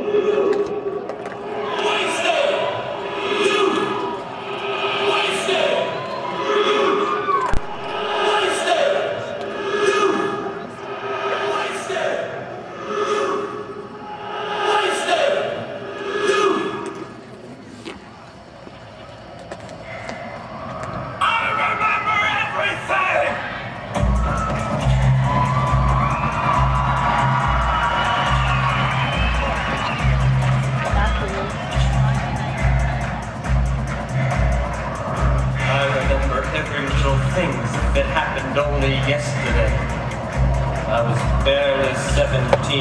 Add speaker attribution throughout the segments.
Speaker 1: That happened only yesterday. I was barely 17,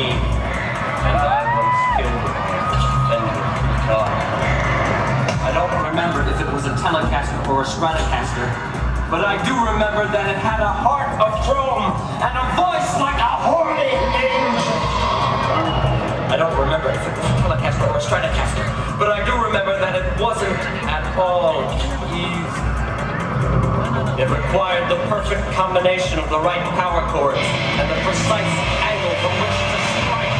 Speaker 1: and I was killed by a Fender guitar. I don't remember if it was a Telecaster or a Stratocaster, but I do remember that it had a heart of chrome and a voice like a horny angel. I don't remember if it was a Telecaster or a Stratocaster, but I do remember that it wasn't at all easy. It required the perfect combination of the right power chords and the precise angle from which to strike.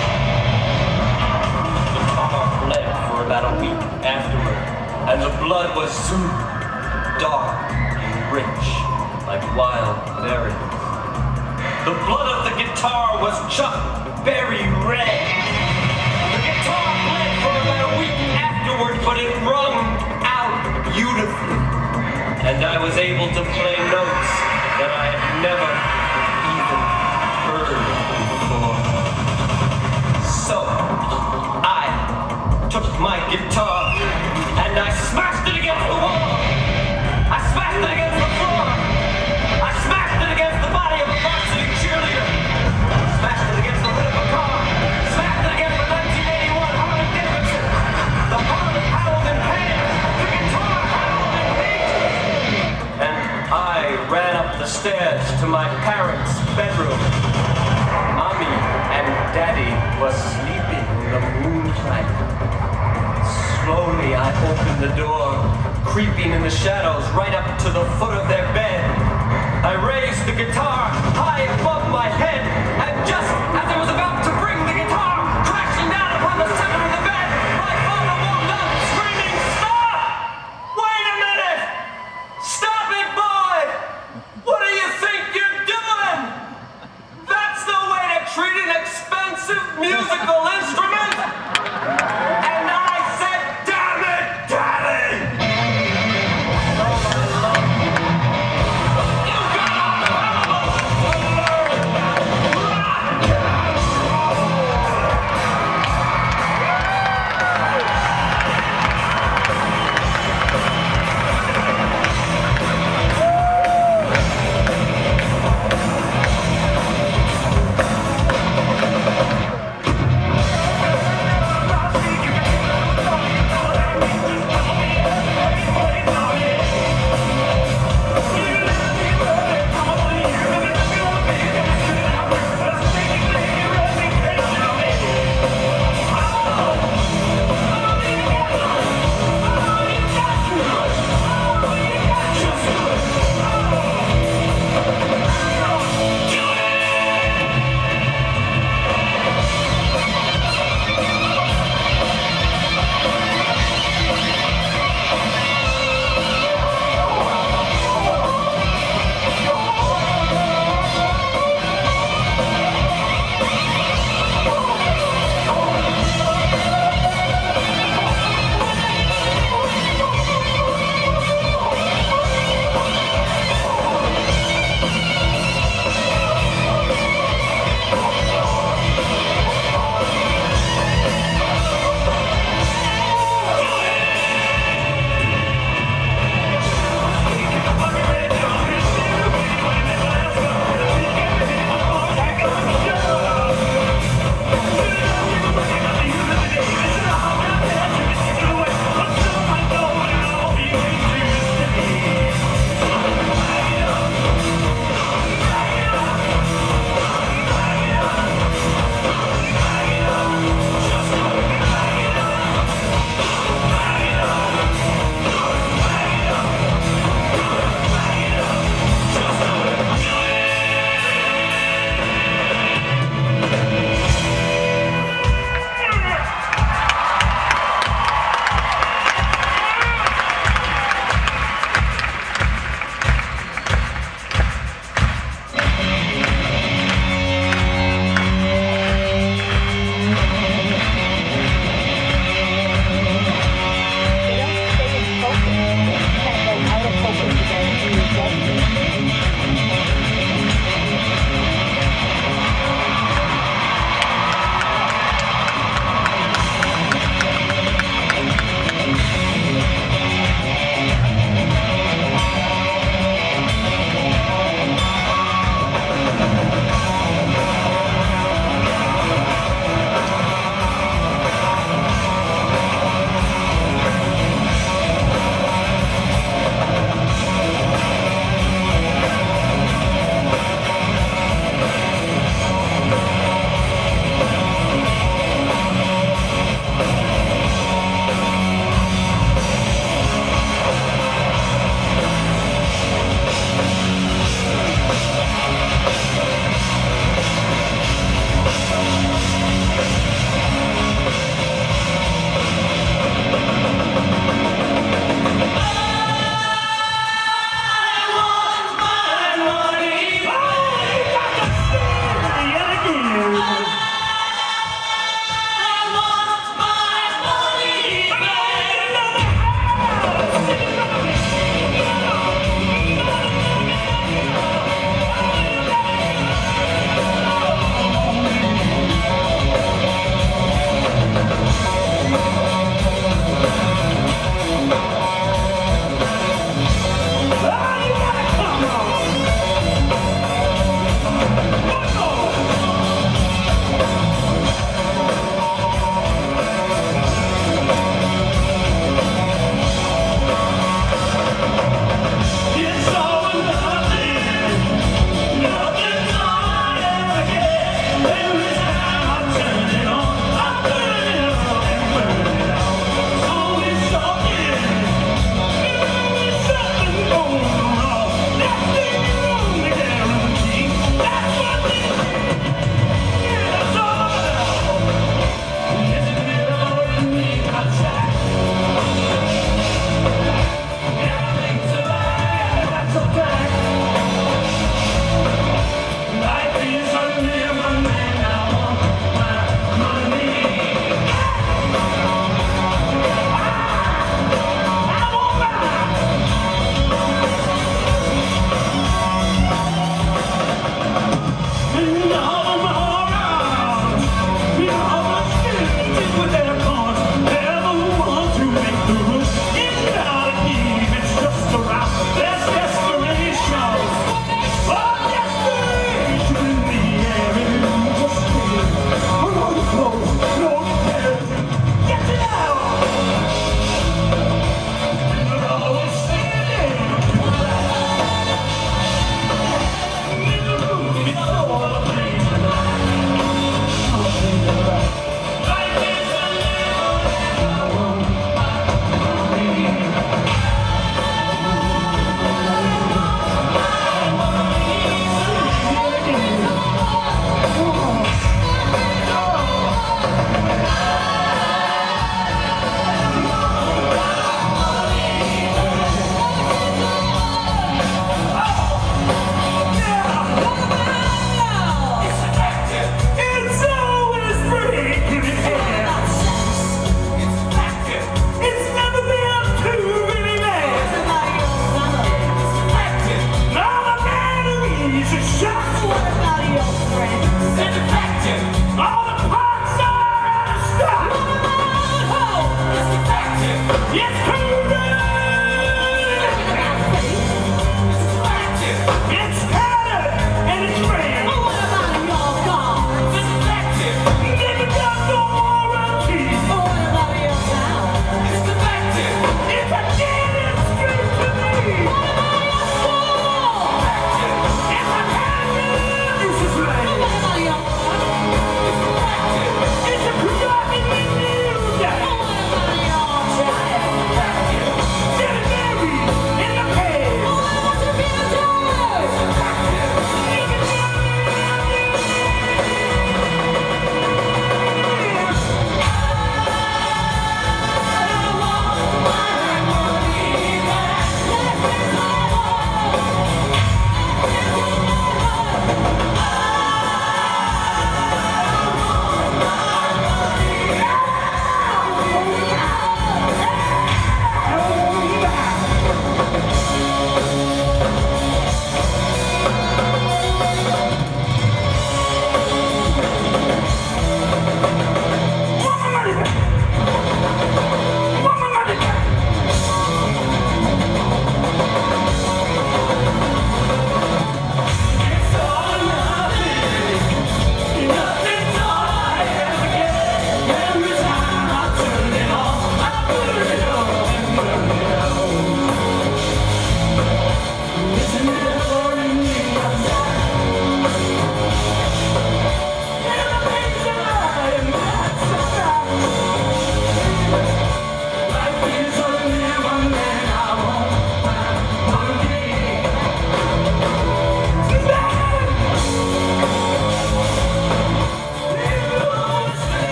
Speaker 1: The guitar bled for about a week afterward, and the blood was soon dark and rich, like wild berries. The blood of the guitar was just berry red. The guitar bled for about a week afterward, but it wrung out beautifully. And I was able to play notes that I had never even heard before. So, I took my guitar and I smashed it against the wall. I smashed it against the floor. I smashed it against the body of a varsity cheerleader. Smashed it against the hood of a car. Smashed it against the 1981 Harley Davidson. The Harley howled in pain. The guitar howled in hate. And I ran up the stairs to my parents' bedroom. Mommy and Daddy was sleeping in the moonlight. Slowly I opened the door, creeping in the shadows right up to the foot of their bed. I raised the guitar high above my head, and just as I was about to bring the guitar crashing down upon the center of the bed, my father walked up screaming, "Stop! Wait a minute! Stop it, boy! What do you think you're doing? That's the way to treat an expensive musical instrument!" And I said, "Damn it, Daddy! You got a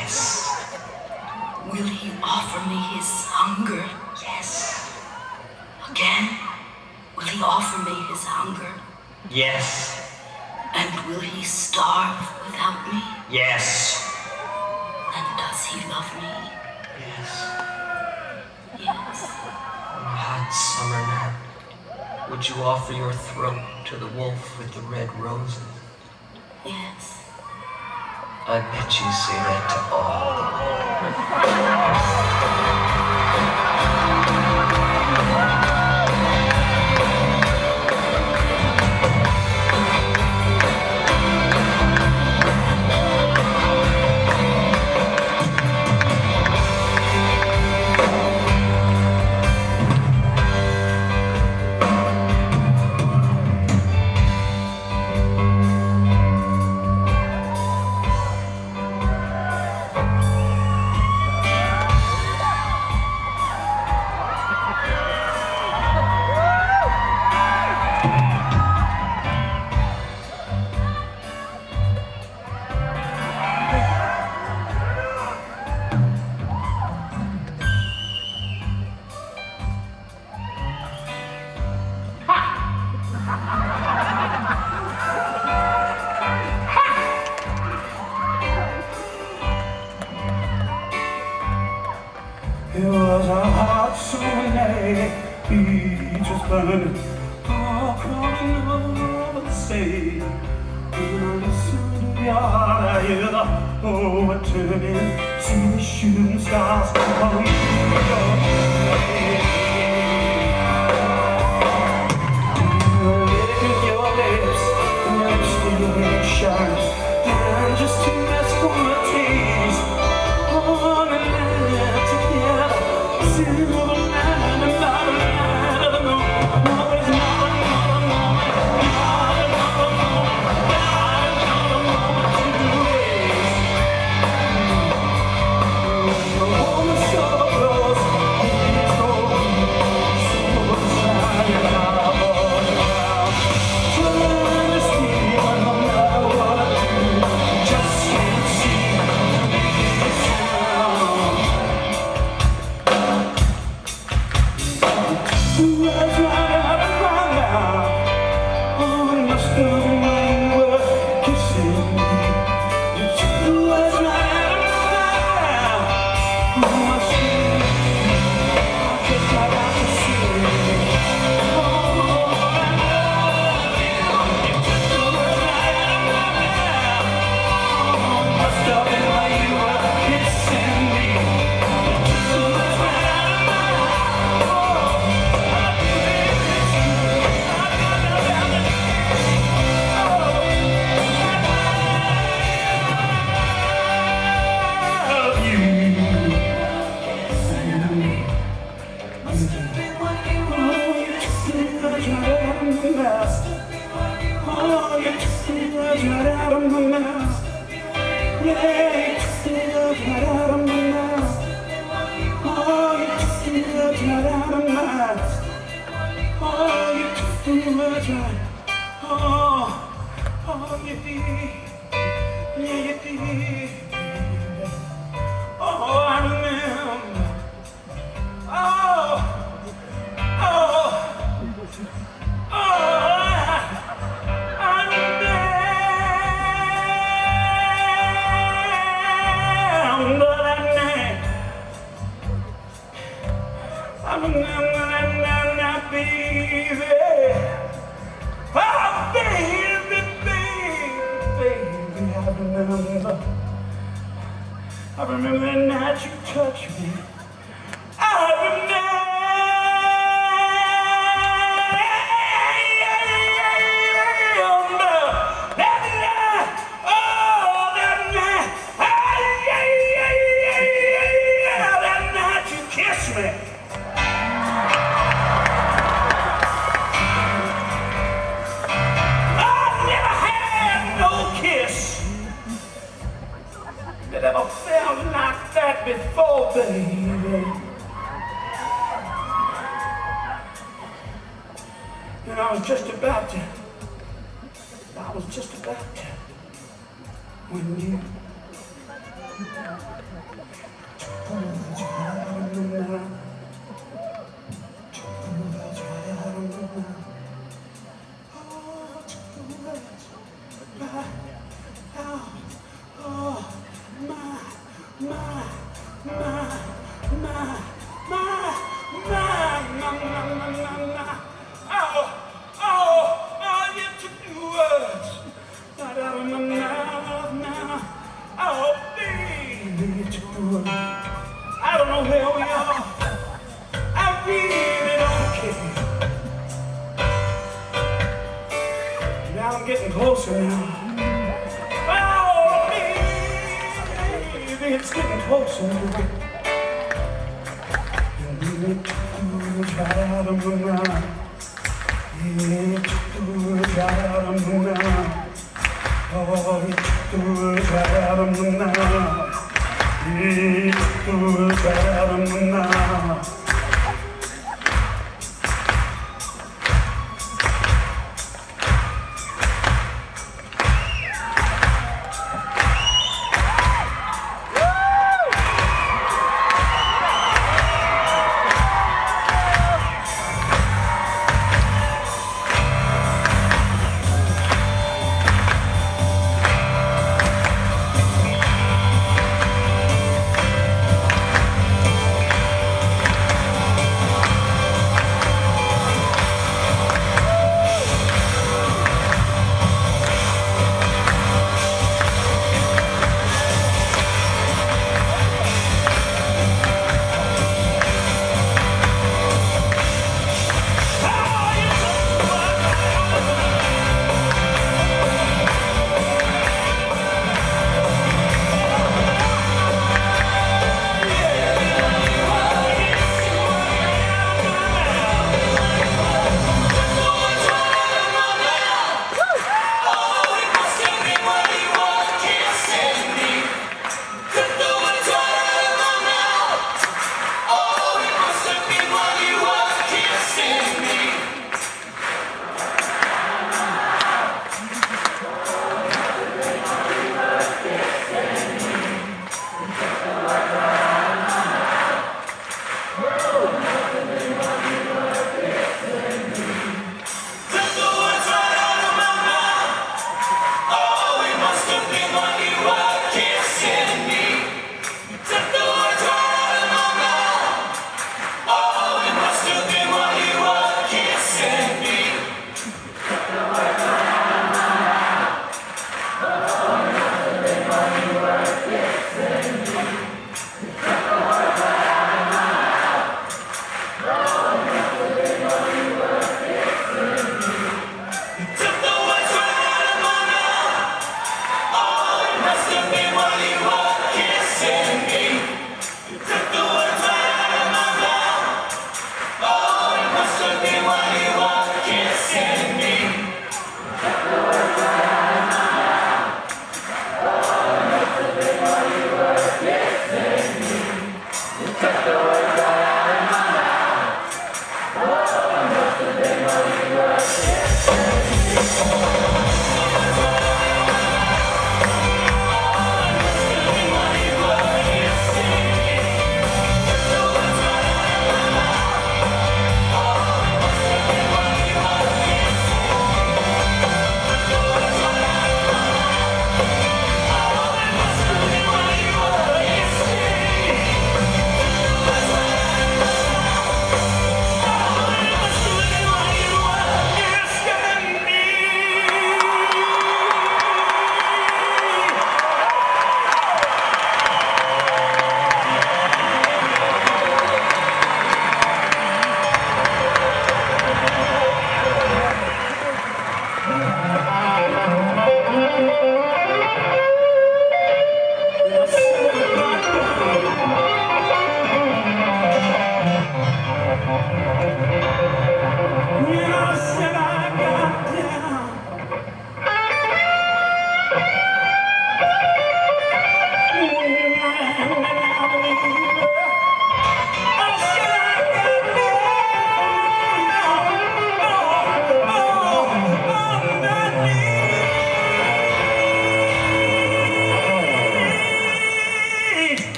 Speaker 2: Yes.
Speaker 3: Will he offer me his hunger?
Speaker 2: Yes.
Speaker 3: Again, will he offer me his hunger?
Speaker 2: Yes.
Speaker 3: And will he starve without me?
Speaker 2: Yes.
Speaker 3: And does he love me?
Speaker 2: Yes.
Speaker 3: Yes.
Speaker 2: On a hot summer night, would you offer your throat to the wolf with the red roses?
Speaker 3: Yes.
Speaker 2: I bet you say that to all the
Speaker 4: It was a hot summer night, beach was burning, all crawling over the sea. When I listened to the yard, I hear the overturning, see the shooting stars on New York. Licking your lips, and lipstick shines, and just to mess for a taste. On and live together, silver land and not a land of the moon. Always not another moment, not another moment, not another moment to waste. The woman so close, it's over, so excited, I'm all around. Trying to see what no matter what I do, just can't see to make it sound. That's right out of my mouth. Oh, it must have been when you were kissing me. You took the words right out of my mouth. Oh, my sweet, just like I can see it. Oh, I love you. You took the words right out of my mouth. Oh, it must have been when you were kissing me. You took the words right out of my mouth. I remember that night you touched me. I remember that night, oh, that night, that night you kissed me. I never had no kiss that ever felt like that before, baby. And I was just about to, when I don't know where we are. I really don't care. Now I'm getting closer now. Oh, baby, it's getting closer now. Right out of my mind. Yeah, right out of my mind. Oh, it's right out of my mind. It's right out of my mind.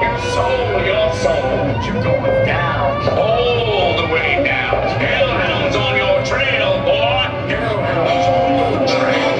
Speaker 5: Your soul, you're going down. All the way down. Hellhounds on your trail, boy. Hellhounds on your trail.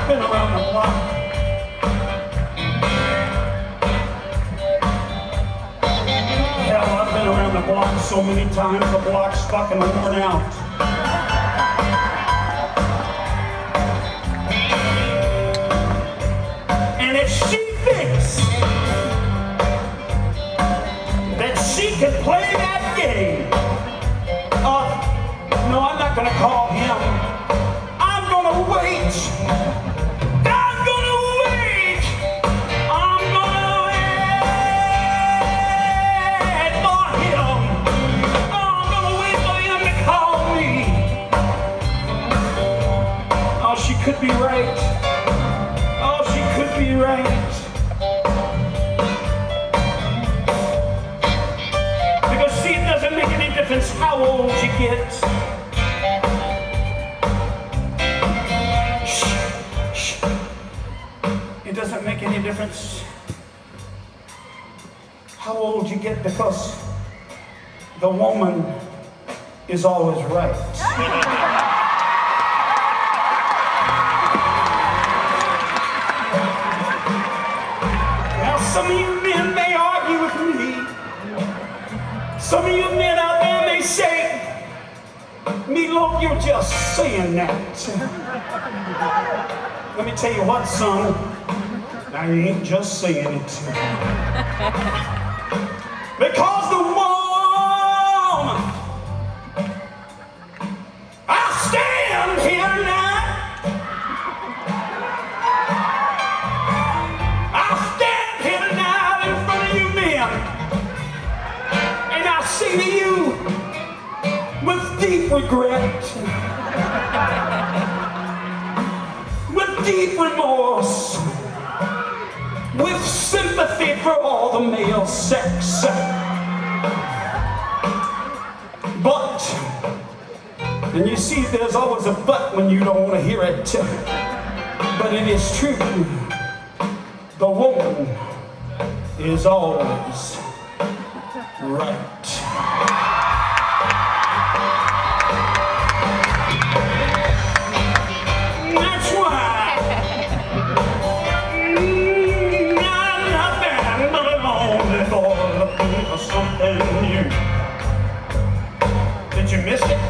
Speaker 4: I've been around the block. Hell, I've been around the block so many times, the block's fucking worn out. And if she thinks that she can play that game, no, I'm not gonna call him. I'm gonna wait. I'm gonna wait. I'm gonna wait for him. I'm gonna wait for him to call me. Oh, she could be right. Oh, she could be right. Because see, it doesn't make any difference how old you get. It doesn't make any difference how old you get, because the woman is always right. Now, some of you men may argue with me. Some of you men out there may say, Loaf, you're just saying that. Let me tell you what, son, I ain't just saying it. Because the woman, I stand here now. I stand here tonight in front of you men, and I say to you with deep regret, with deep remorse, with sympathy for all the male sex. But, and you see there's always a but when you don't want to hear it, but it is true, the woman is always right. Something new. Did you miss it?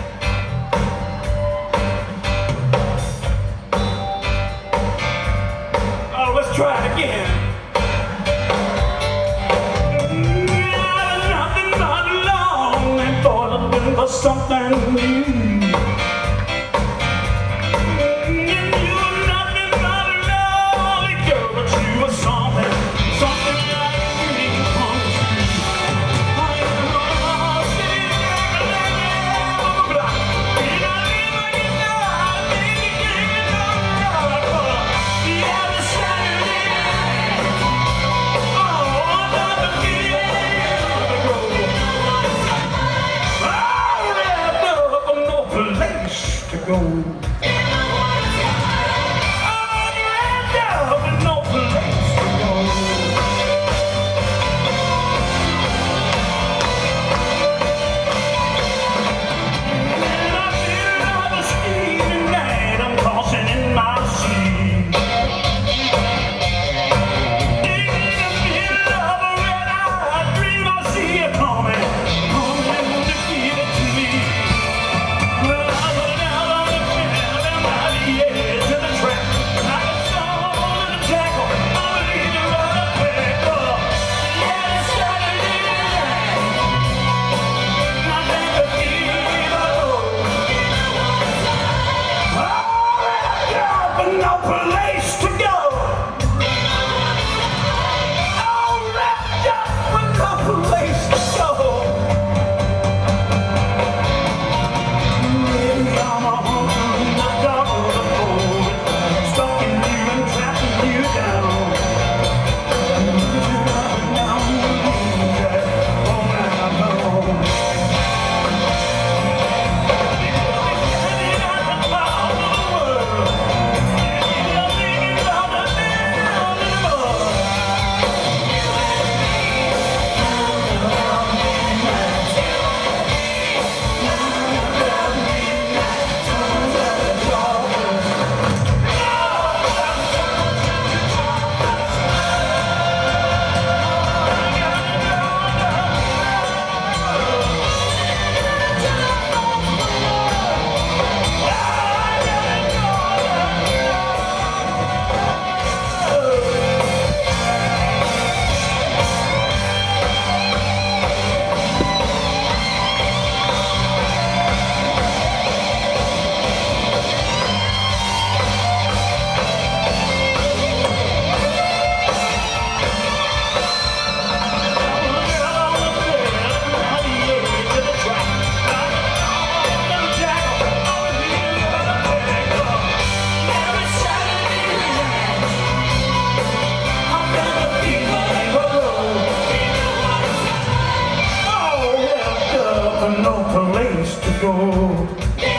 Speaker 4: Oh, let's try it again. Nothing but long go.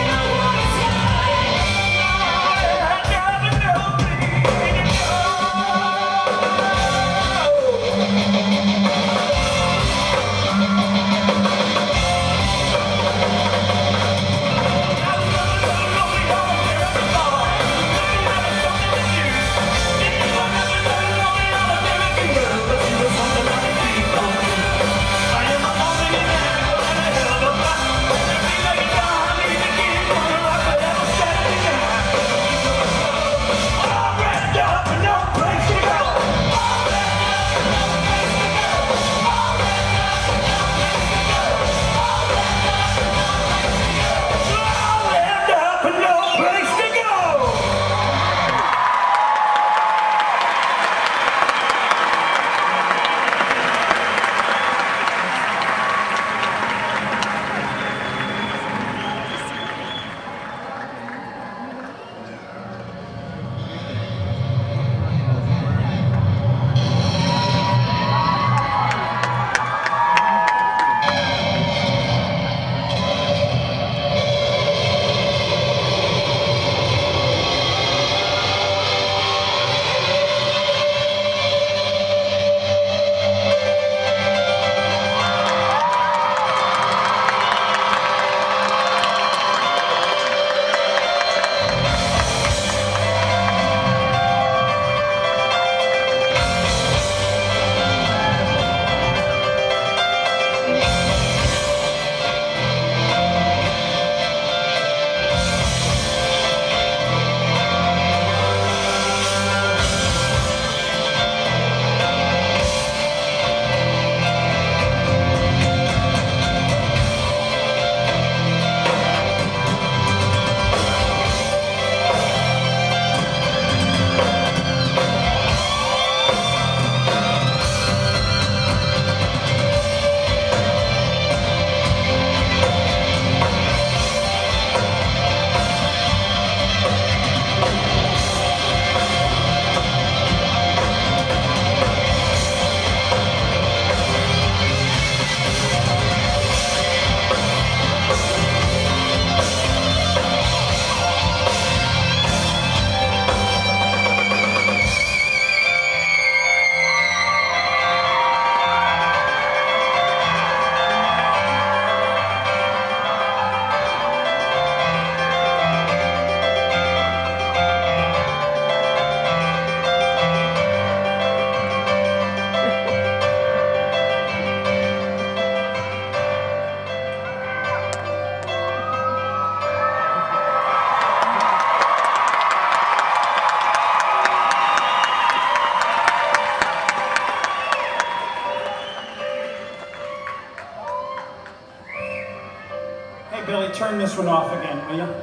Speaker 4: Billy, turn this one off again, will you?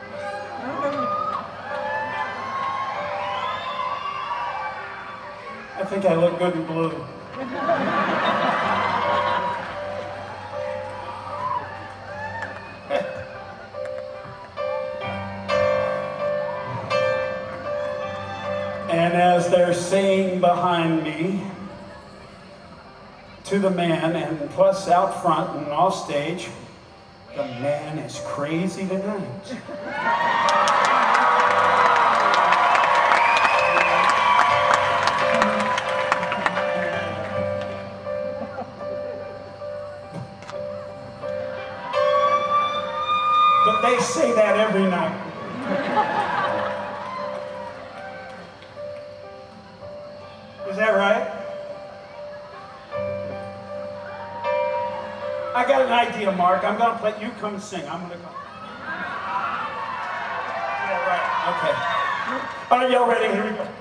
Speaker 4: I think I look good in blue. And as they're saying behind me, to the man, and plus out front and off stage, the man is crazy tonight. But they say that every night. Is that right? I got an idea, Mark. I'm going to play. You come sing. I'm going to come. Yeah, right. Okay. Are y'all ready? Here we go.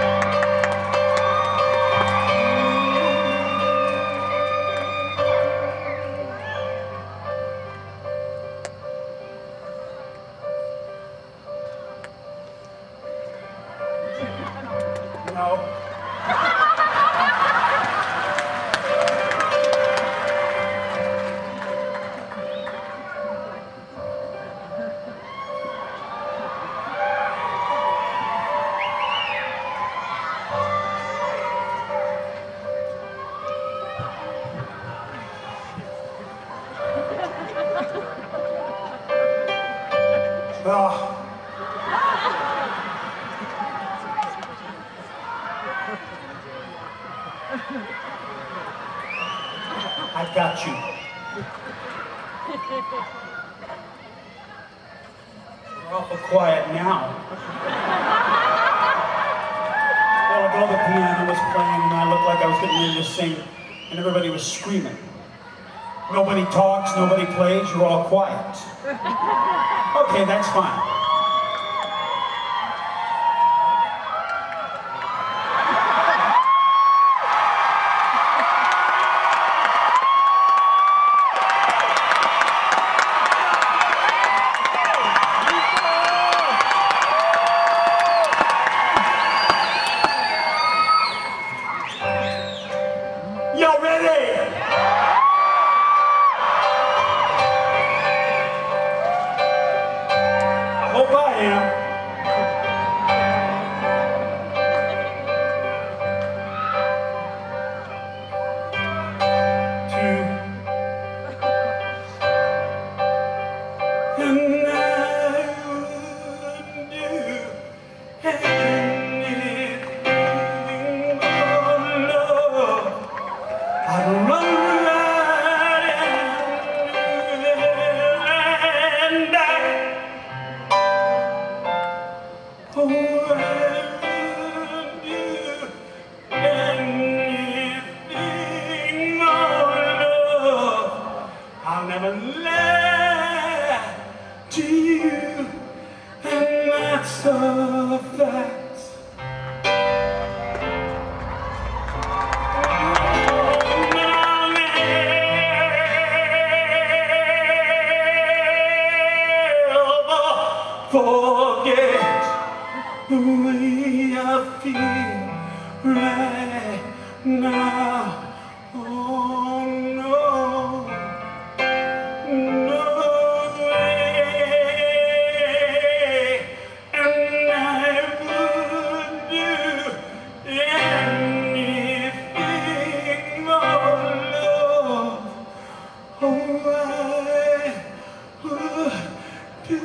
Speaker 4: No. got you. You're awful quiet now. Well, ago the piano was playing and I looked like I was getting ready to sing and everybody was screaming. Nobody talks, nobody plays, you're all quiet. Okay, that's fine. Y'all ready? I hope I am. Two. And I would do anything for love. I'd run right and die. Oh, I would do anything for love. I'll never lie to you, and that's a fact. Forget the way I feel right now. Oh no, no way. And I would do anything for love. Oh, I would do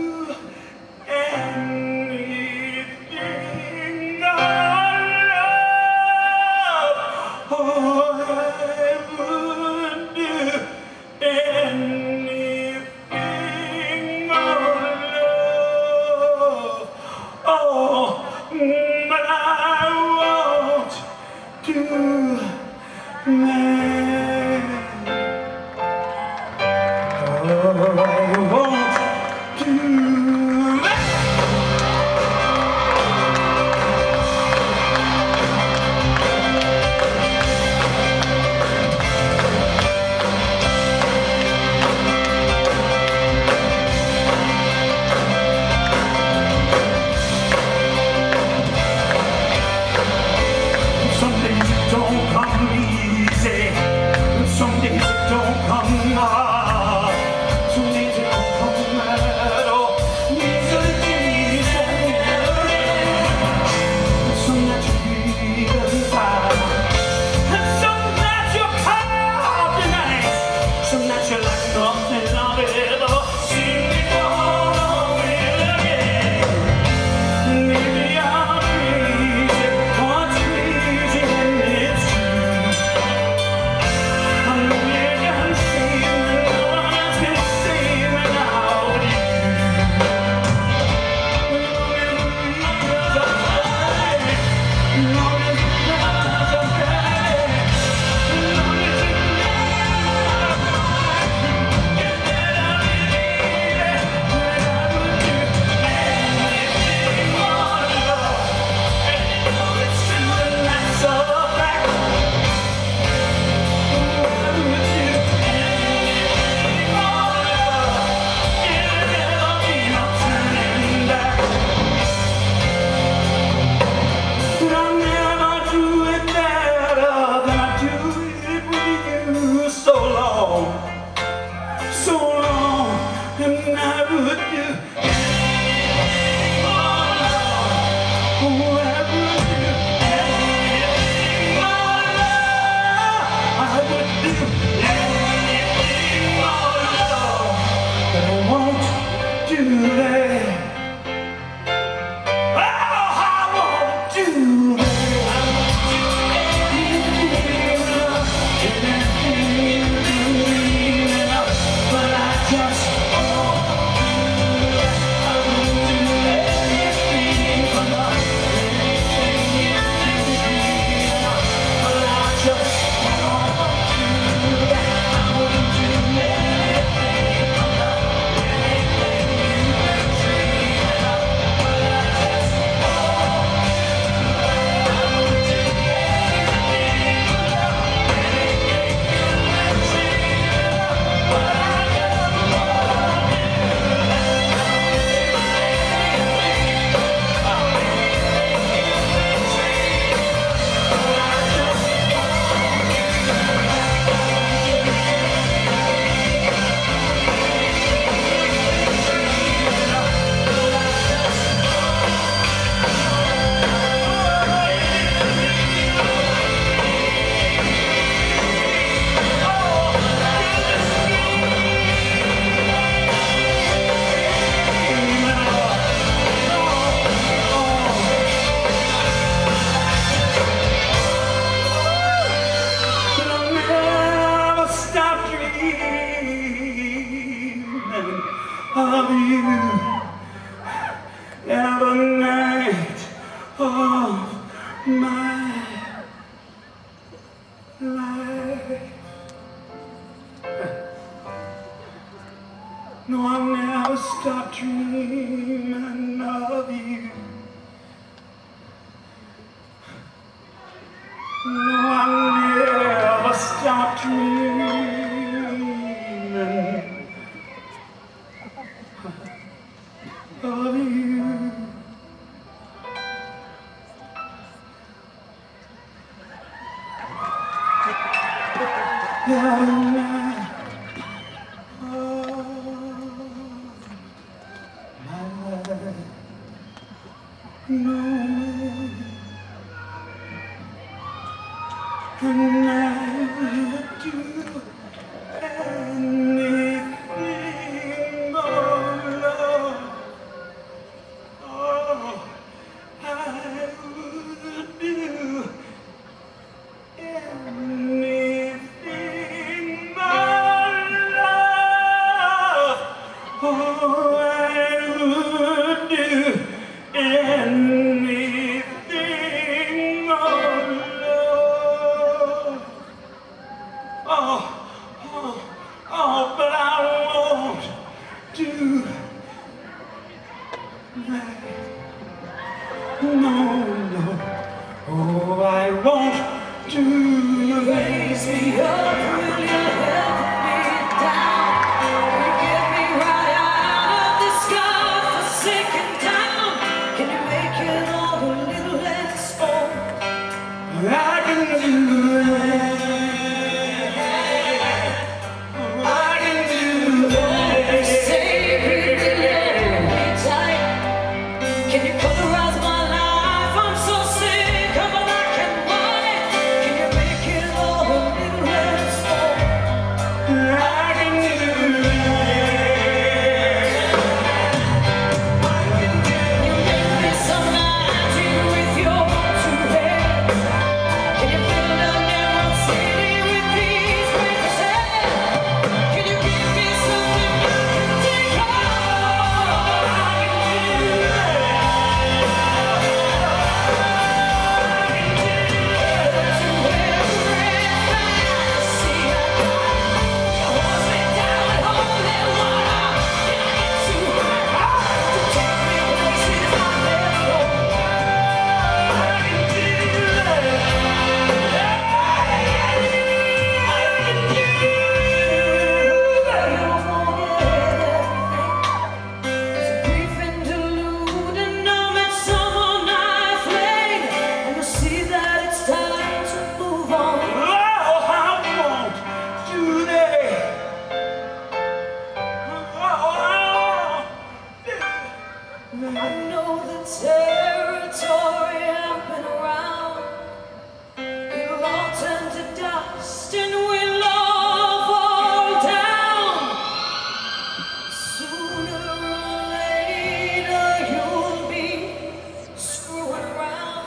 Speaker 4: anything for love. Oh, I would do anything for love. Oh, but I won't do that. Oh, I won't do that. Some days it don't come easy. the night of my life. No, I never stopped dreaming of you. No, I never stopped dreaming of you. The night of my life. No man and I would do anything, oh Lord. Oh, I would do anything, oh Lord. Oh, I would do anything, oh Lord. Oh, but I won't do that. No. Oh, I won't do that.
Speaker 6: Raise me up, will you help me down? Will you get me right out of this God-forsaken town? Can you make it all a little less old?
Speaker 4: I can do that. I can do that.
Speaker 6: Say pretty little tight. Can you colorize my life? I'm so sick of black and white. Can you make it all a little less old?
Speaker 4: I can do
Speaker 6: You make me so naughty with your two hands. Can you fill up Emerald City with these crazy sands? Can you give me something I can take home? I can do I know the territory I've been around. It'll all turn to dust and we'll all fall down. Sooner or later you'll be screwing around.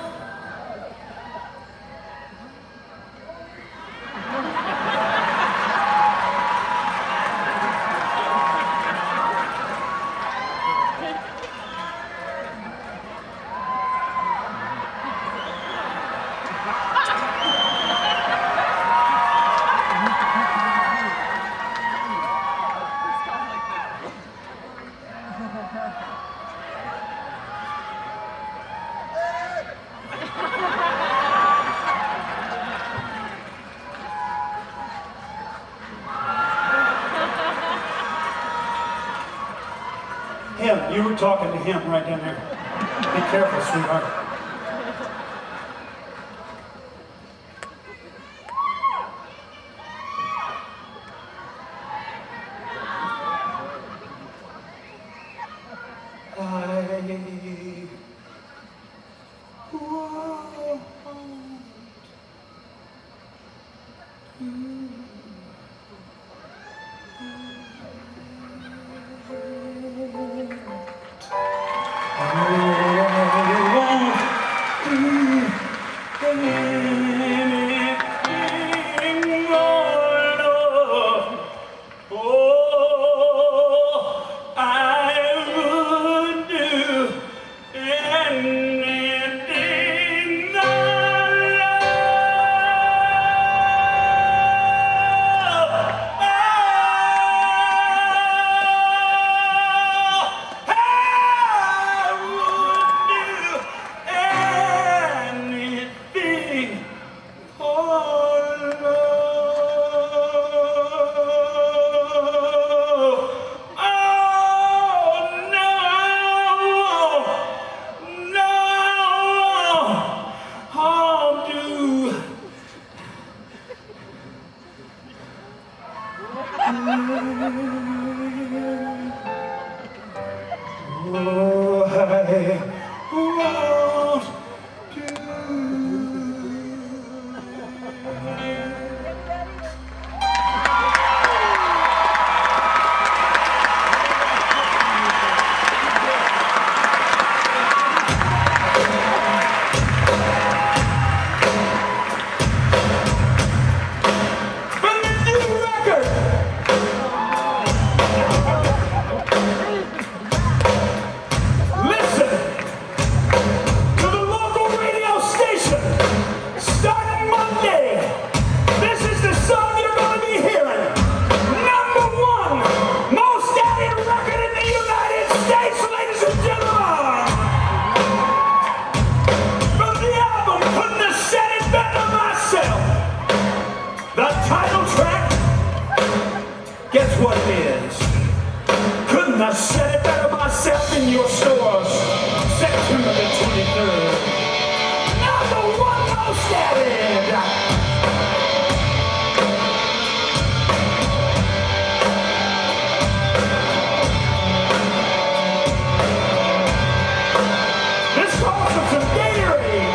Speaker 4: him. You were talking to him right down there. Be careful, sweetheart. won't do. Guess what it is? Couldn't I said it better myself in your stores? September the 23rd. Number one most added. This calls for some Gatorade.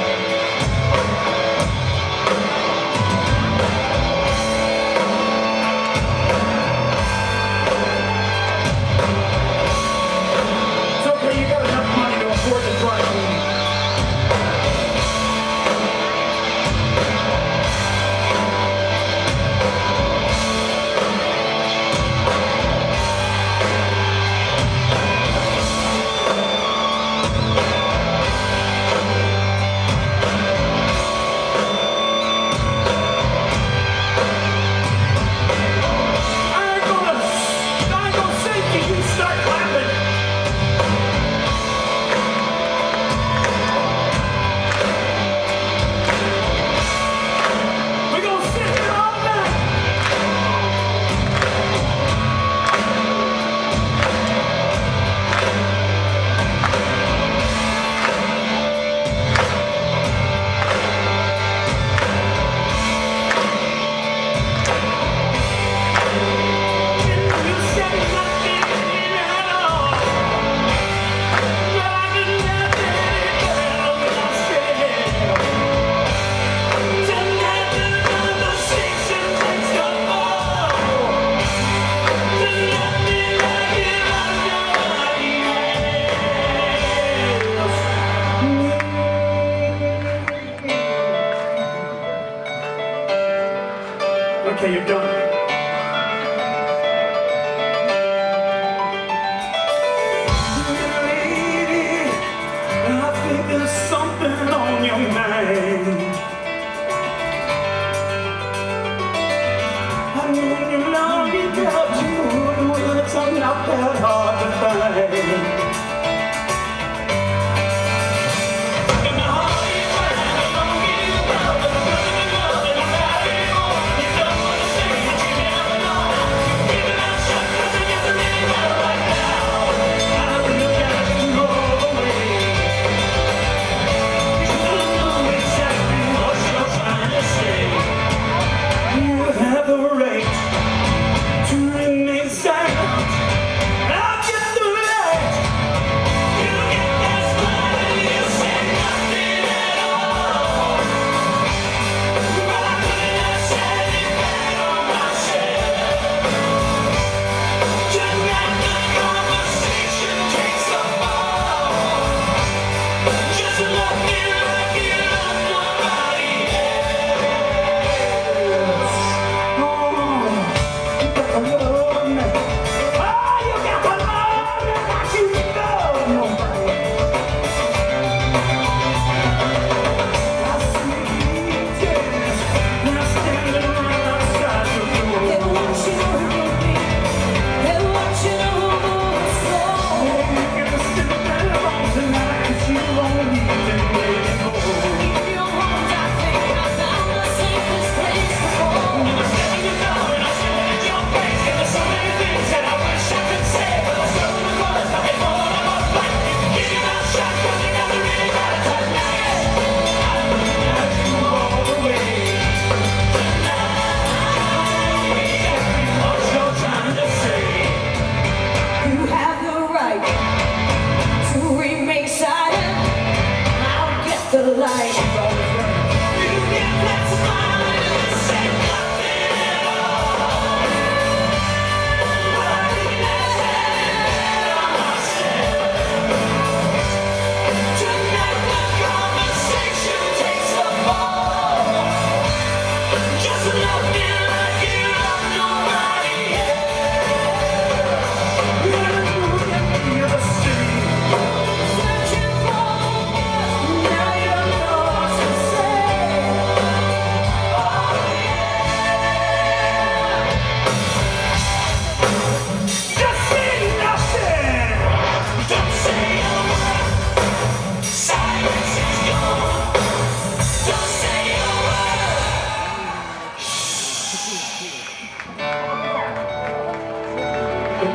Speaker 4: Okay, you're done. Lady, I think there's something on your mind. I know you know you got you, words are not that hard to find.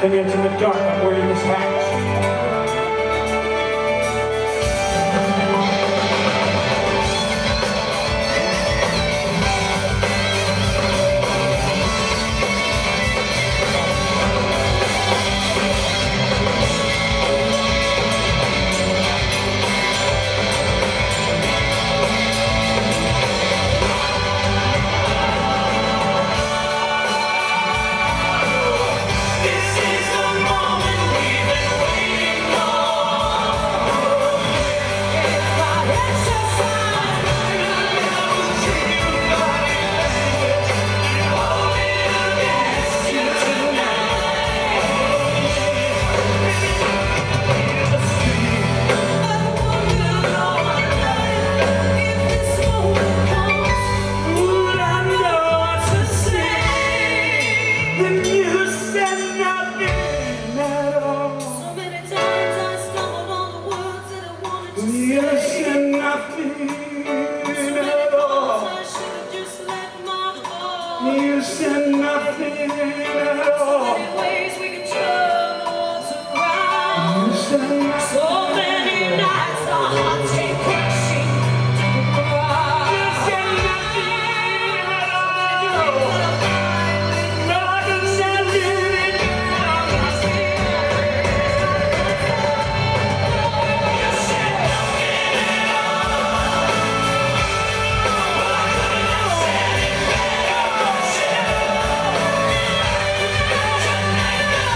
Speaker 4: nothing, it's in the dark, I'm wearing this hat. You said nothing at all.
Speaker 6: Many ways we can turn the world around.
Speaker 4: You said nothing.
Speaker 6: So many nights our hearts came crashing to the ground.
Speaker 4: You said nothing at all. Nothing said it down. You said nothing at all.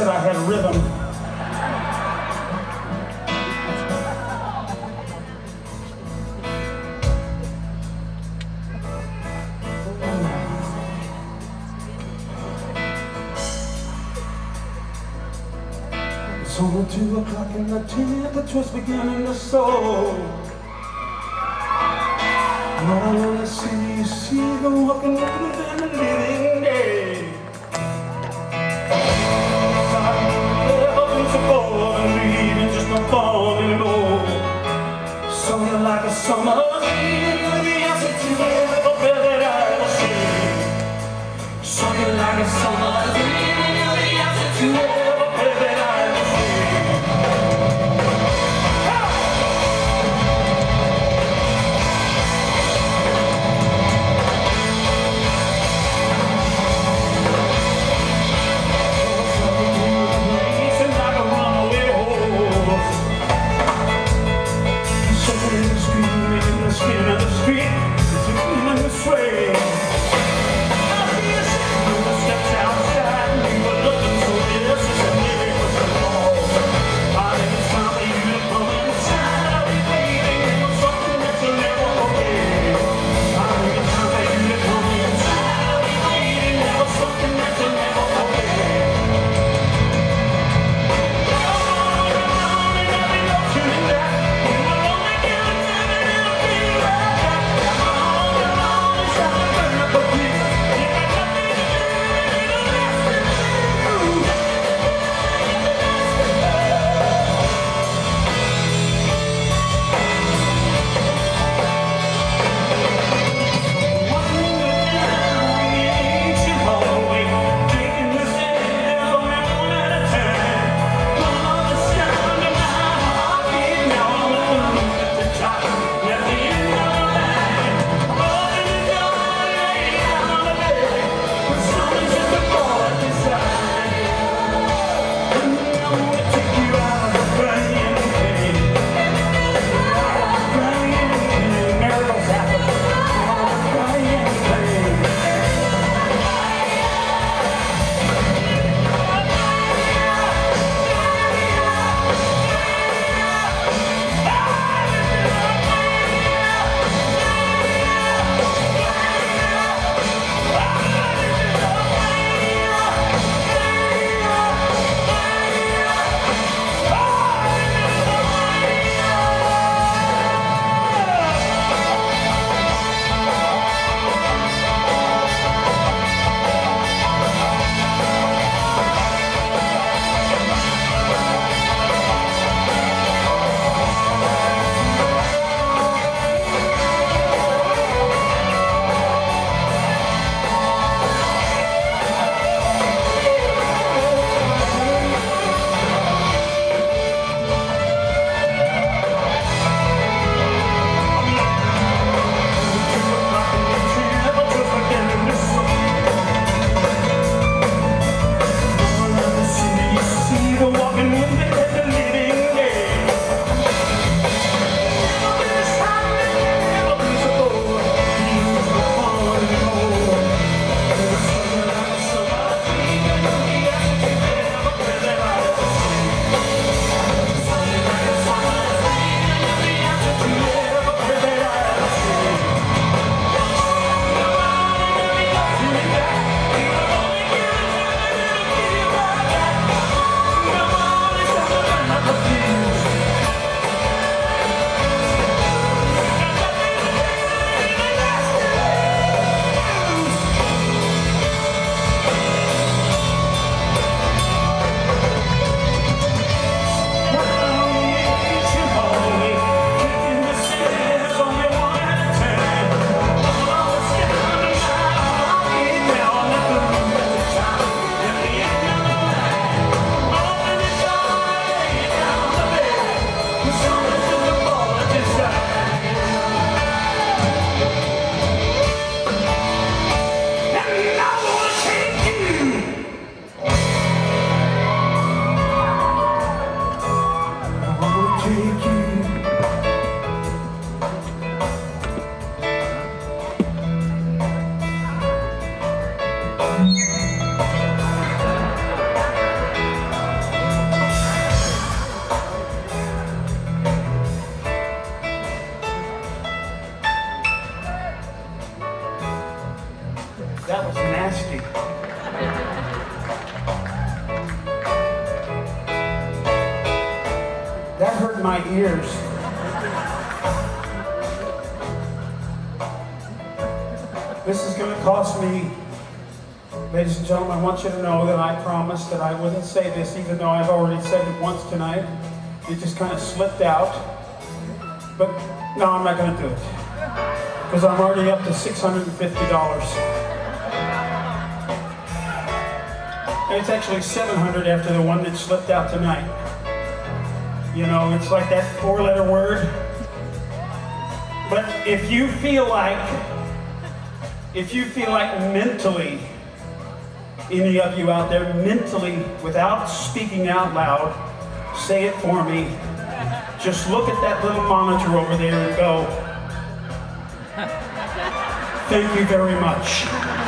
Speaker 4: said I had rhythm. It's only 2 o'clock in the tent, the twist beginning to sow. And all I wanna see is the walking older than the living day. Never been so bold and leaving just a falling low. Something like a summer dream, the answer to every prayer that I ever seen. Something like a summer dream, the answer to every prayer that I ever seen. Steps outside. nasty. That hurt my ears. This is going to cost me. Ladies and gentlemen, I want you to know that I promised that I wouldn't say this, even though I've already said it once tonight. It just kind of slipped out. But no, I'm not going to do it. Because I'm already up to $650. And it's actually $700 after the one that slipped out tonight. You know, it's like that 4-letter word. But if you feel like mentally, any of you out there, mentally, without speaking out loud, say it for me. Just look at that little monitor over there and go, thank you very much.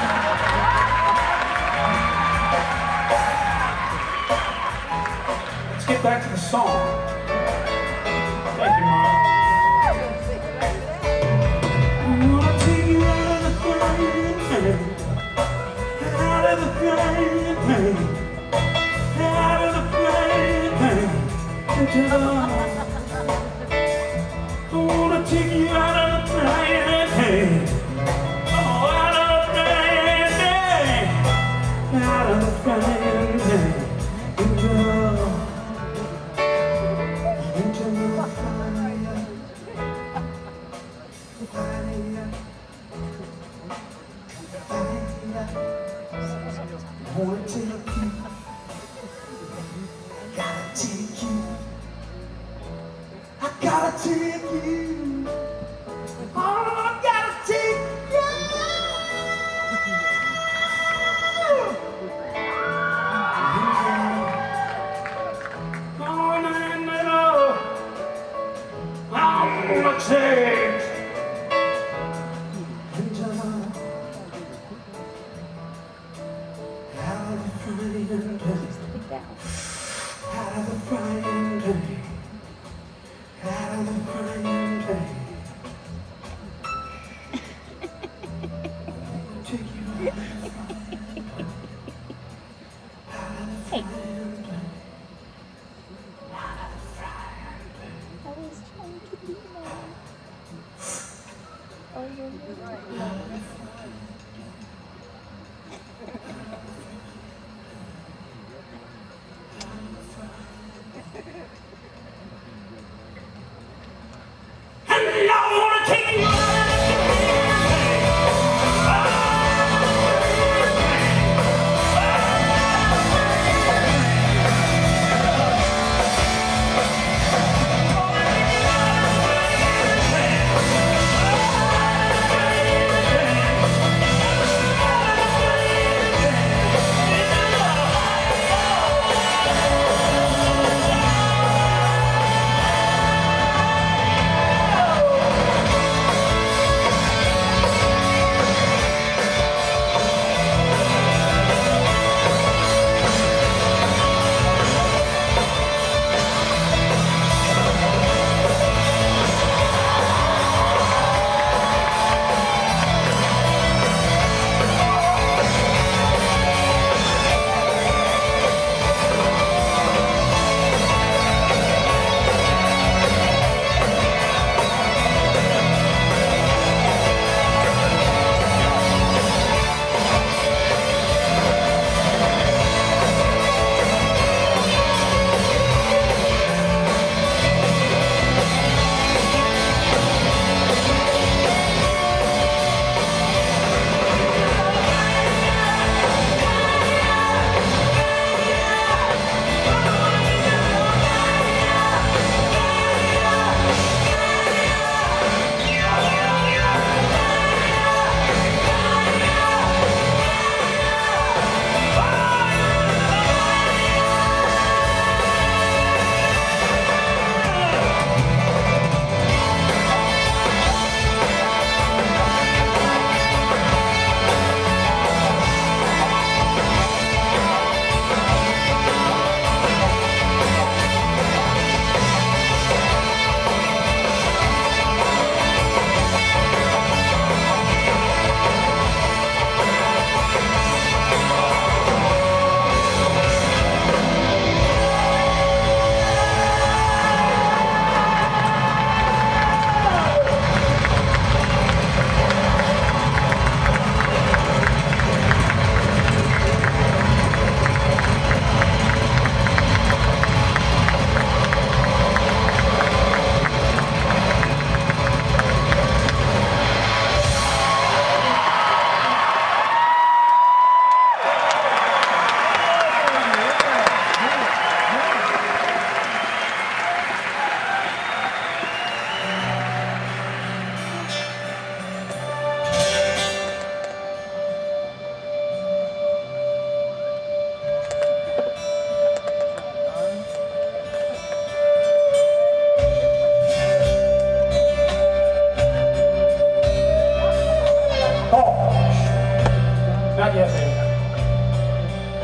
Speaker 4: Let's get back to the song. Thank you, Mom. I wanna take you out of the frying pan, out of the frying pan, out of the frying pan, into the I wanna take you out of the frying pan, oh, out of the frying pan, out of the frying pan, into the I wanna take you, gotta take you, I gotta take you, oh, I gotta take you. Oh, no, I wanna take out of the frying pan, out of the frying pan, out of the frying pan. Take you out of the frying pan, out of the frying pan.
Speaker 7: I was trying to do that. Oh, you're right.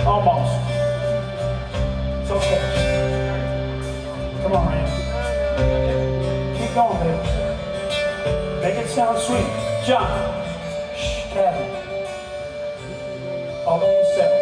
Speaker 4: Almost. It's okay. Come on, man. Keep going, baby. Make it sound sweet. John. Shh, Kevin. All by yourself.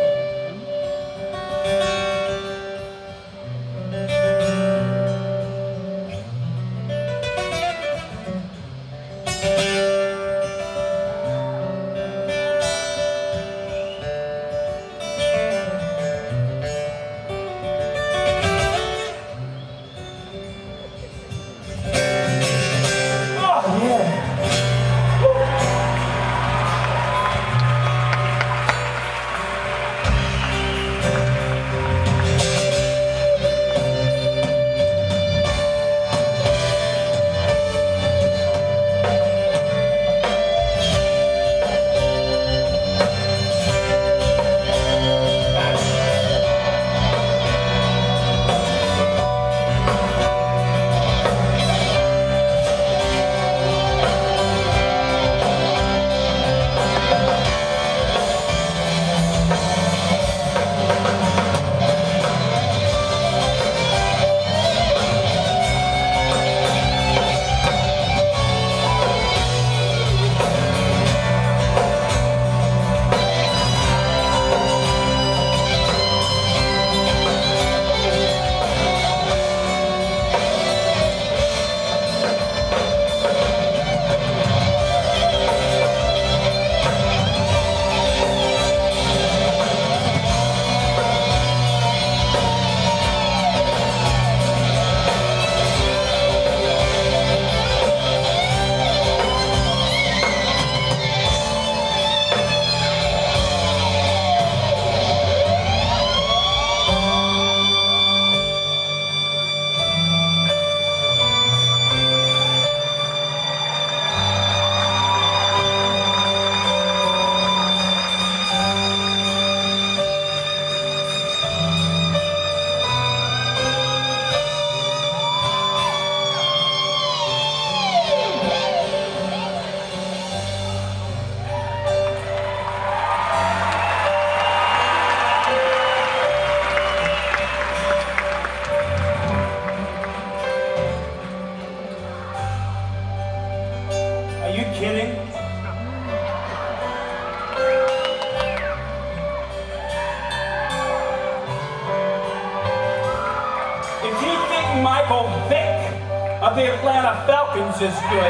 Speaker 8: Michael Vick of the Atlanta Falcons is good.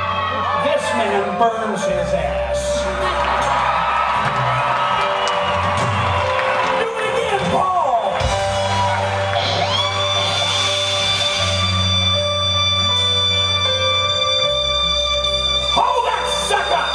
Speaker 8: This man burns his ass. Do it again, Paul. Hold that sucker.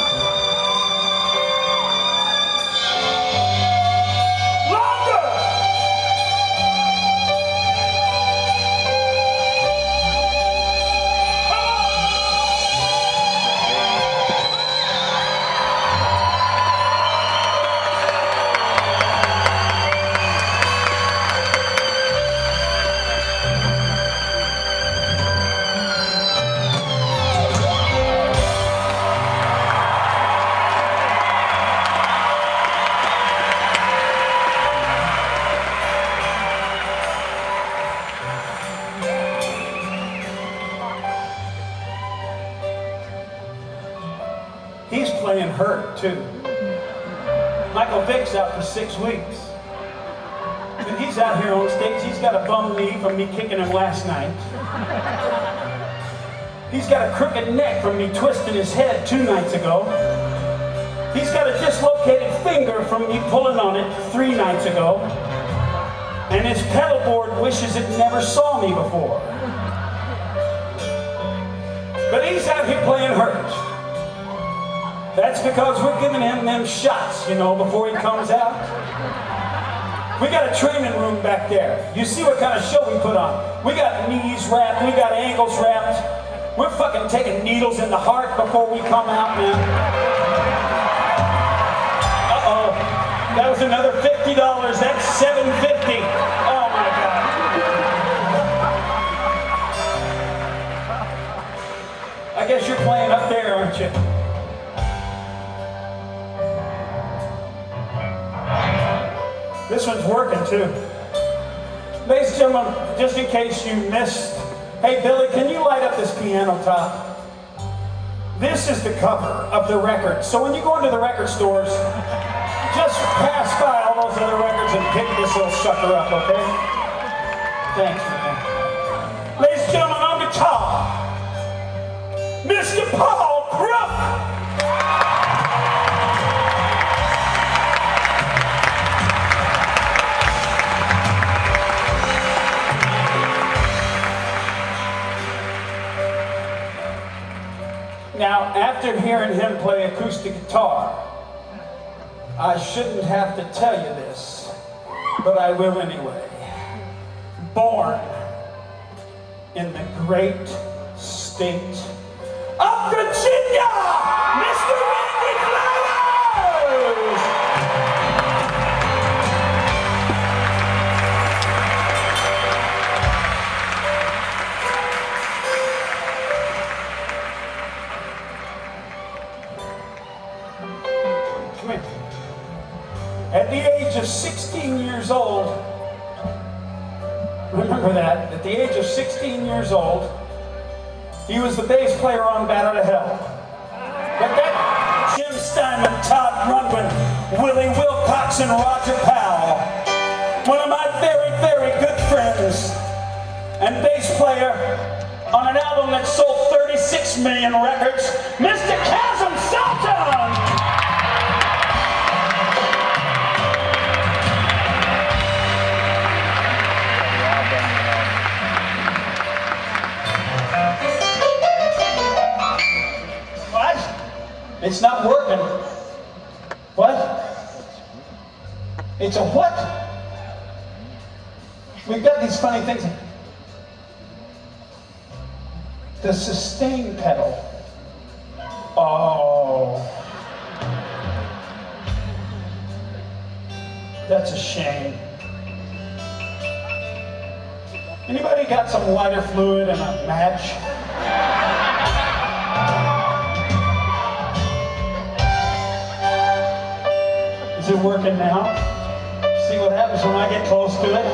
Speaker 8: He's playing hurt, too. Michael Vick's out for 6 weeks. But he's out here on stage. He's got a bum knee from me kicking him last night. He's got a crooked neck from me twisting his head 2 nights ago. He's got a dislocated finger from me pulling on it 3 nights ago. And his pedal board wishes it never saw me before. But he's out here playing hurt. That's because we're giving him them shots, you know, before he comes out. We got a training room back there. You see what kind of show we put on. We got knees wrapped, we got ankles wrapped. We're fucking taking needles in the heart before we come out, man. Uh-oh. That was another $50. That's $7.50. Oh my God. I guess you're playing up there, aren't you? This one's working too. Ladies and gentlemen, just in case you missed, hey Billy, can you light up this piano top? This is the cover of the record. So when you go into the record stores, just pass by all those other records and pick this little sucker up, okay? Thanks, man. Ladies and gentlemen, on guitar, Mr. Paul Crook. Now, after hearing him play acoustic guitar, I shouldn't have to tell you this, but I will anyway. Born in the great state of Virginia, Mr. Randy Flowers! At the age of 16 years old, remember that, at the age of 16 years old, he was the bass player on Bat Out of Hell. But that Jim Steinman, Todd Rundgren, Willie Wilcox, and Roger Powell, one of my very, very good friends, and bass player on an album that sold 36 million records, Mr. Chasm Sultan! It's not working. What? It's a what? We've got these funny things. The sustain pedal. Oh. That's a shame. Anybody got some lighter fluid and a match? Is it working now? See what happens when I get close to it?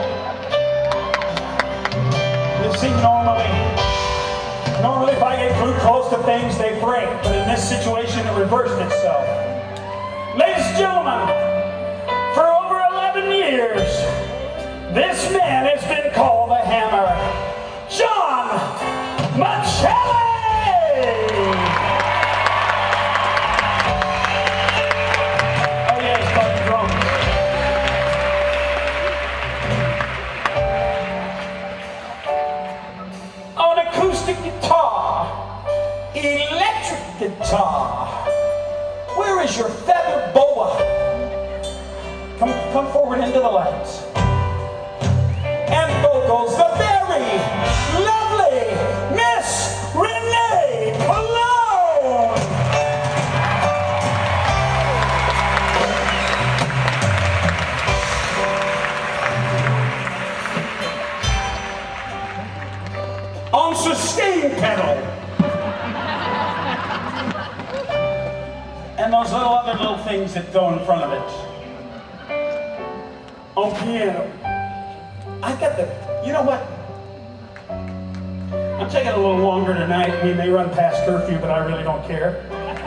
Speaker 8: You see, normally if I get too close to things, they break. But in this situation, it reversed itself. Ladies and gentlemen, for over 11 years, this man has been called the Hammer, John Michelli! Guitar, electric guitar. Where is your feather boa? Come forward into the lights. And vocals, the very lovely Miss Renee Cologne. On sustain pedal. And those other little things that go in front of it. On piano. I got the, you know what? I'm taking a little longer tonight. We may run past curfew, but I really don't care.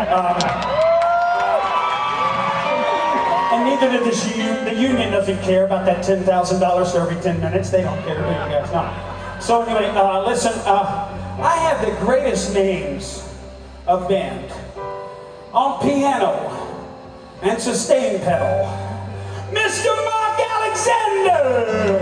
Speaker 8: And neither did the union doesn't care about that $10,000 for every 10 minutes. They don't care, do you guys? No. So anyway, listen, I have the greatest names of band. On piano and sustain pedal, Mr. Mark Alexander!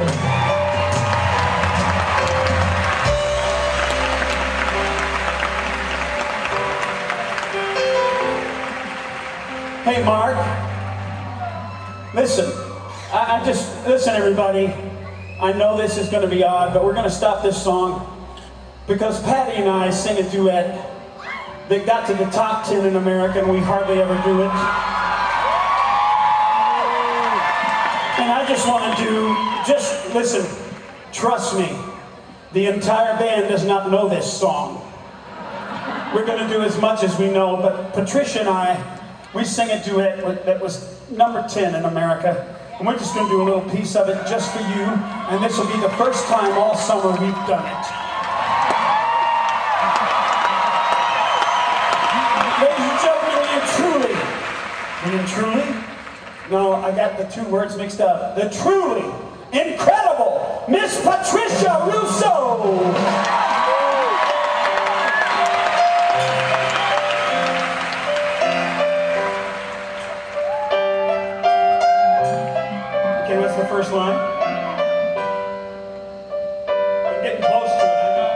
Speaker 8: Hey Mark, listen, listen everybody. I know this is going to be odd, but we're going to stop this song because Patty and I sing a duet that got to the top 10 in America and we hardly ever do it. And I just want to listen, trust me, the entire band does not know this song. We're going to do as much as we know, but Patricia and I, we sing a duet that was number 10 in America. And we're just going to do a little piece of it just for you. And this will be the first time all summer we've done it. Ladies and gentlemen, the truly, no, I got the two words mixed up. The truly incredible Miss Patricia Russo. Okay, what's the first line? I'm getting close to it, I know.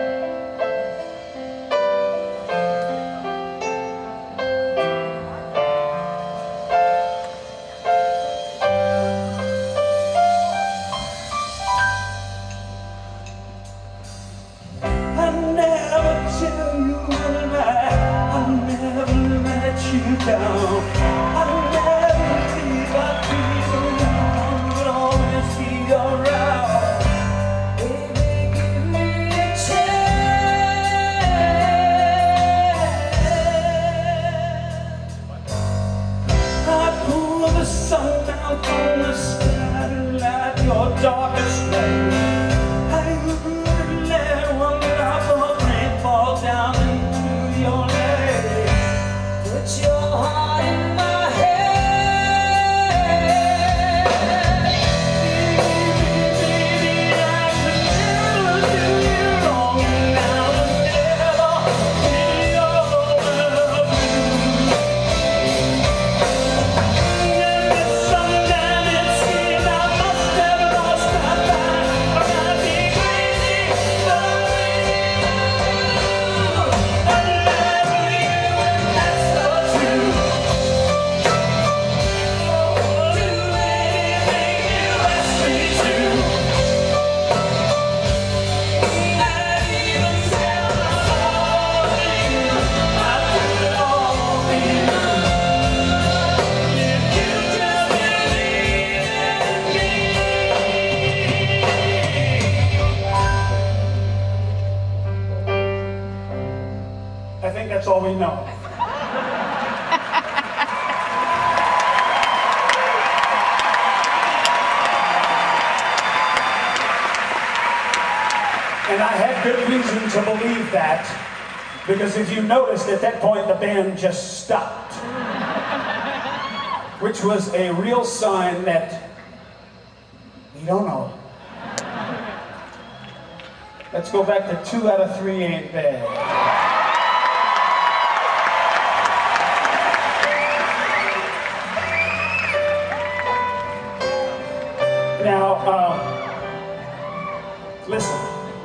Speaker 8: I never tell you a lie. I never let you down. I never leave. I feel wrong, but always be around. Baby, give me a chance. I pull the sun out from the sky to light your darkest night. I would let one drop of rain fall down into your lake. Put your heart in my hand. Baby, I could never do you wrong, and I would never be over you. And sometimes it seems I must have lost my mind. I might be crazy, but I'm crazy for you. I love you, and that's the truth. Do anything you ask me to. I'd even tell all of you I'd do it all for you. If you just believe in me. I think that's all we know. And I had good reason to believe that, because if you noticed at that point the band just stopped, which was a real sign that we don't know. Let's go back to 2 out of 3 ain't bad. Now, listen.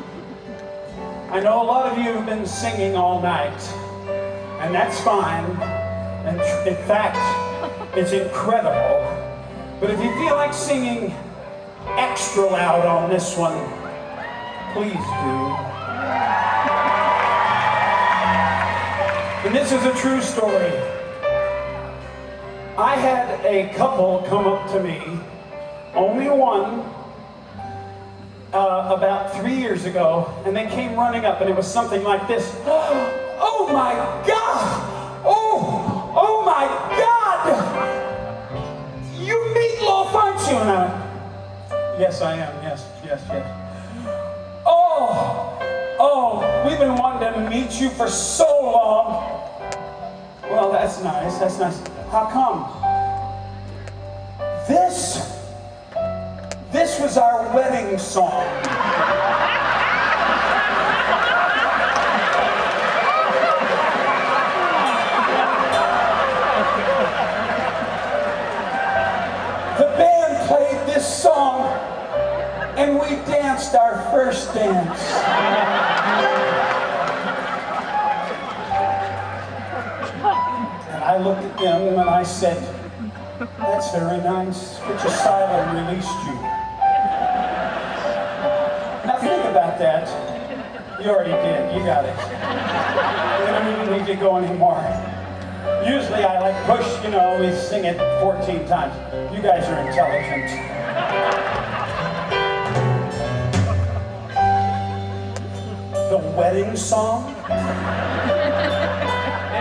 Speaker 8: I know a lot of you have been singing all night, and that's fine. And in fact, it's incredible. But if you feel like singing extra loud on this one, please do. And this is a true story. I had a couple come up to me, only one, about 3 years ago, and they came running up, and it was something like this. Oh my God! Oh my God! You Meatloaf, aren't you? And I went, yes, I am. Yes. Oh, we've been wanting to meet you for so long. Well, that's nice. How come? This was our wedding song. The band played this song, and we danced our first dance. And I looked at them and I said, that's very nice, but your silent released you. Now think about that. You already did, you got it. You don't even need to go anymore. Usually I like push, we sing it 14 times. You guys are intelligent. The wedding song?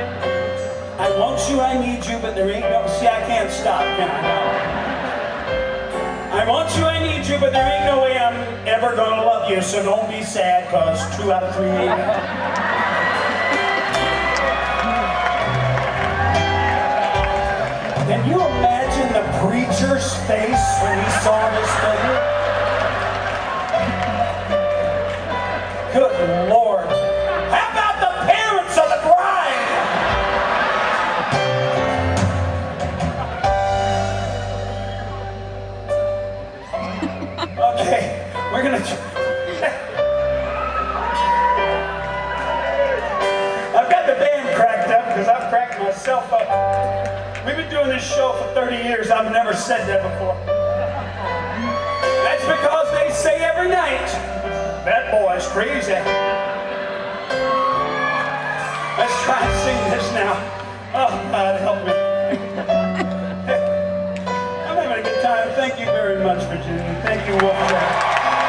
Speaker 8: I want you, I need you, but there ain't no, see, I can't stop, can I? No. I want you, I need you, but there ain't no way I'm ever gonna love you, so don't be sad, cause 2 out of 3 ain't enough. Can you imagine the preacher's face when he saw this thing? Good Lord. How about the parents of the bride? Okay, we're gonna... I've got the band cracked up because I've cracked myself up. We've been doing this show for 30 years. I've never said that before. That's because they say every night, that boy's crazy. Let's try and sing this now. Oh, God, help me. I'm having a good time. Thank you very much, Virginia. Thank you, Wolf.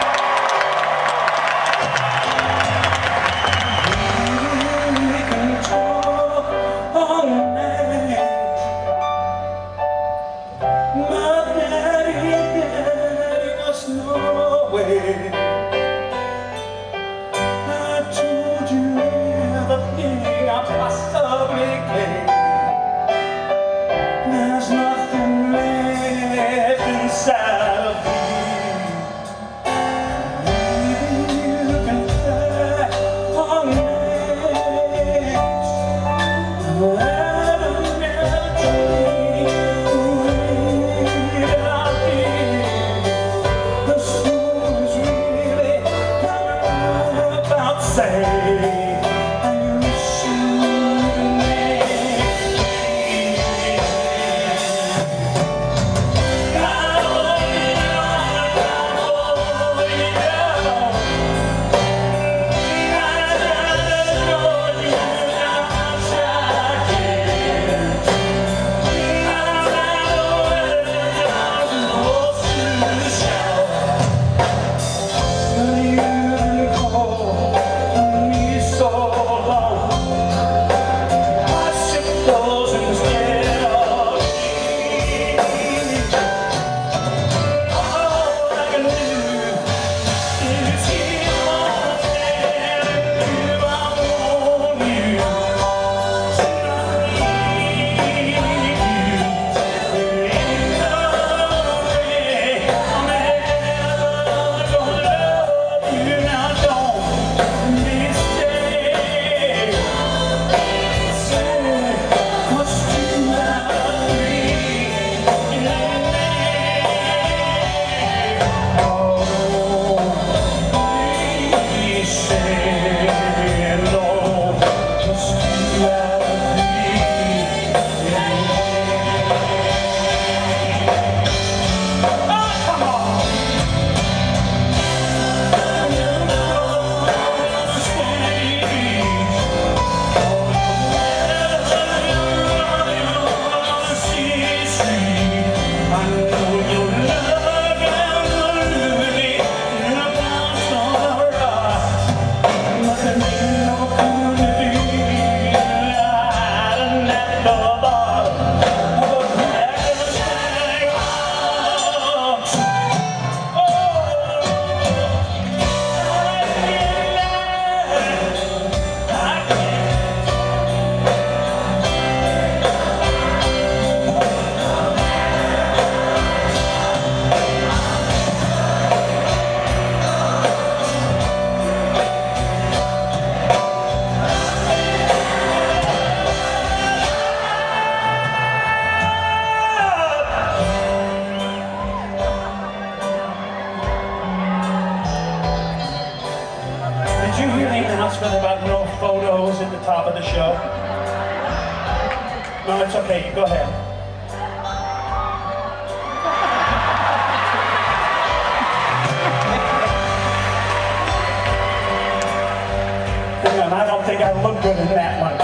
Speaker 8: About no photos at the top of the show. No, it's okay. You go ahead. Hang on, I don't think I look good in that one.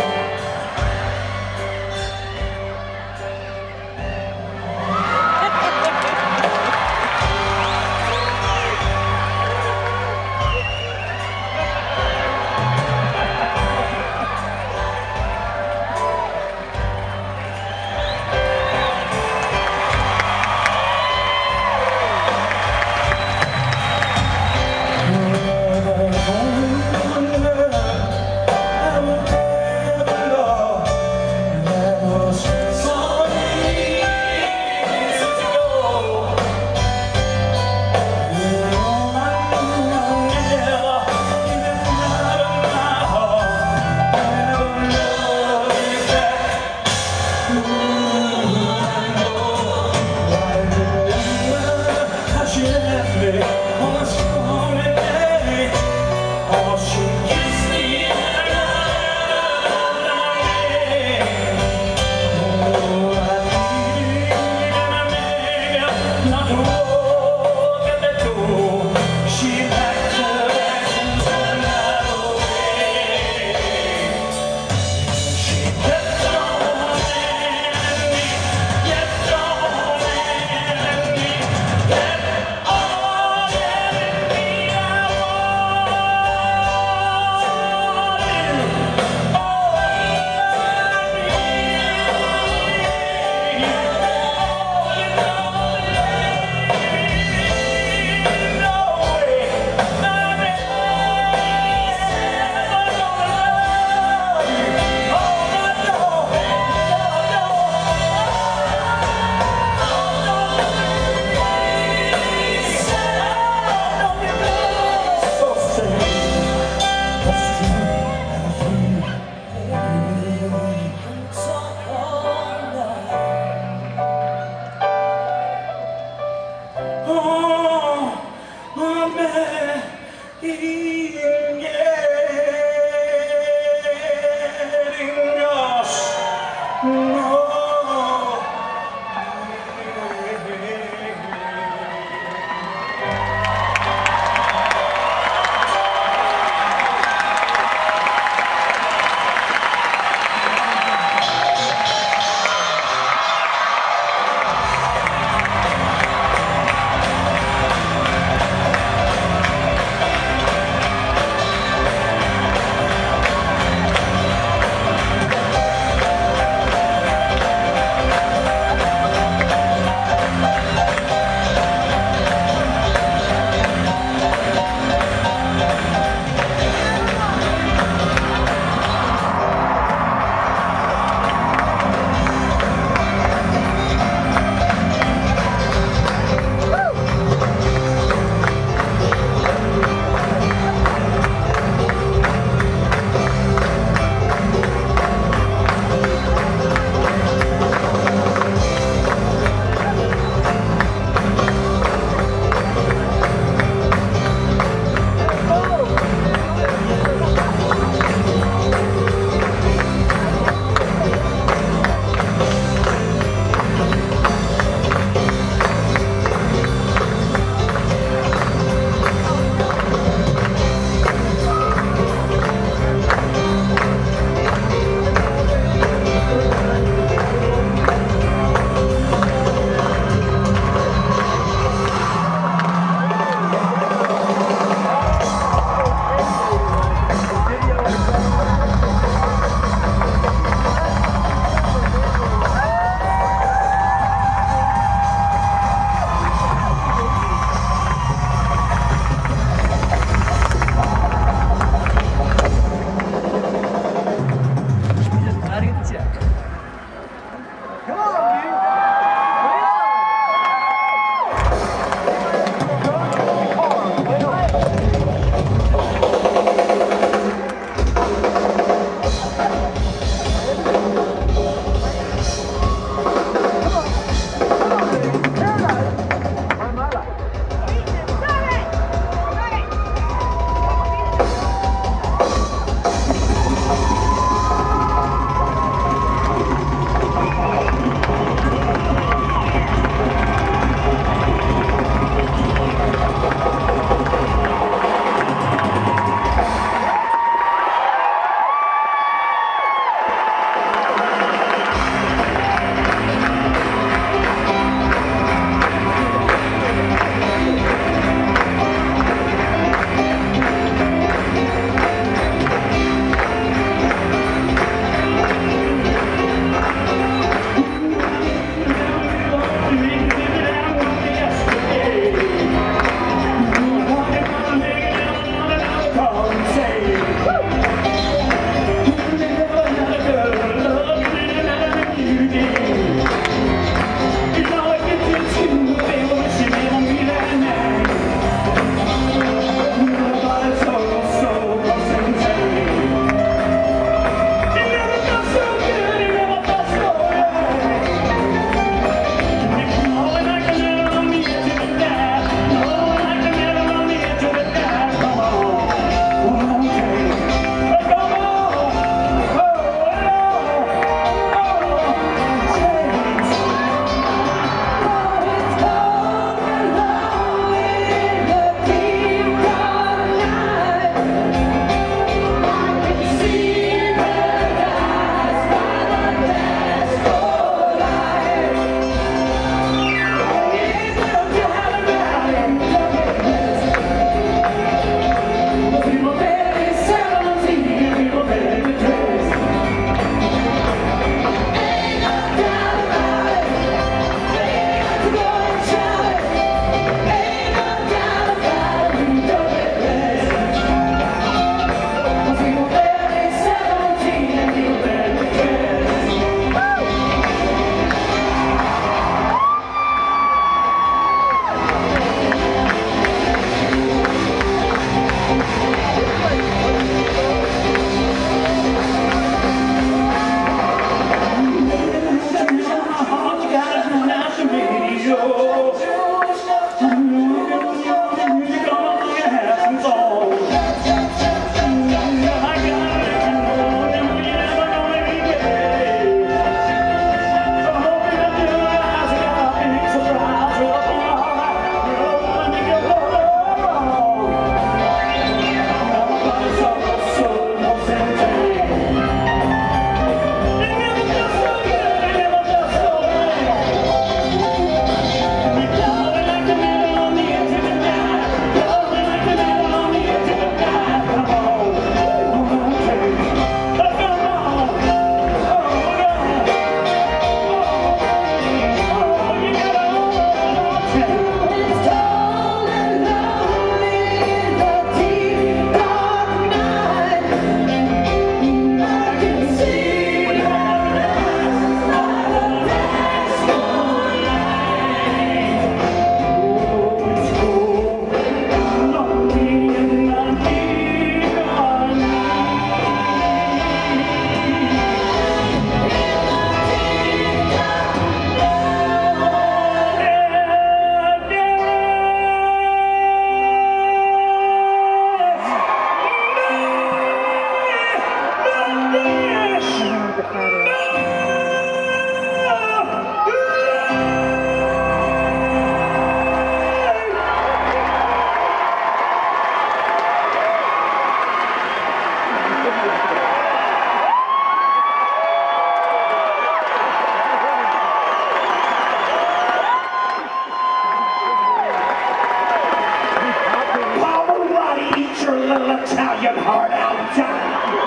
Speaker 8: your heart out, John.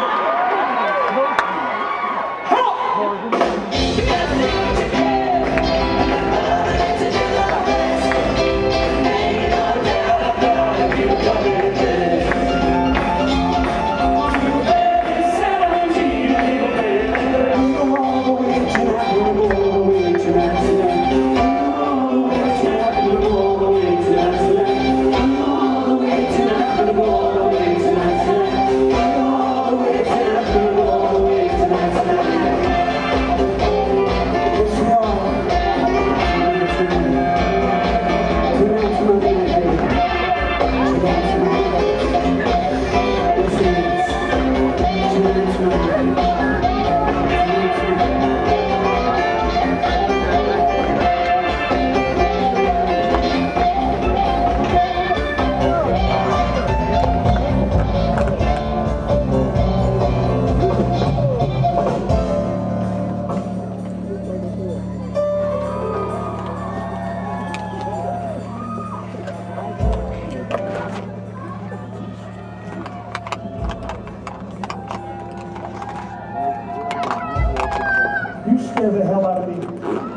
Speaker 8: You scare the hell out of me.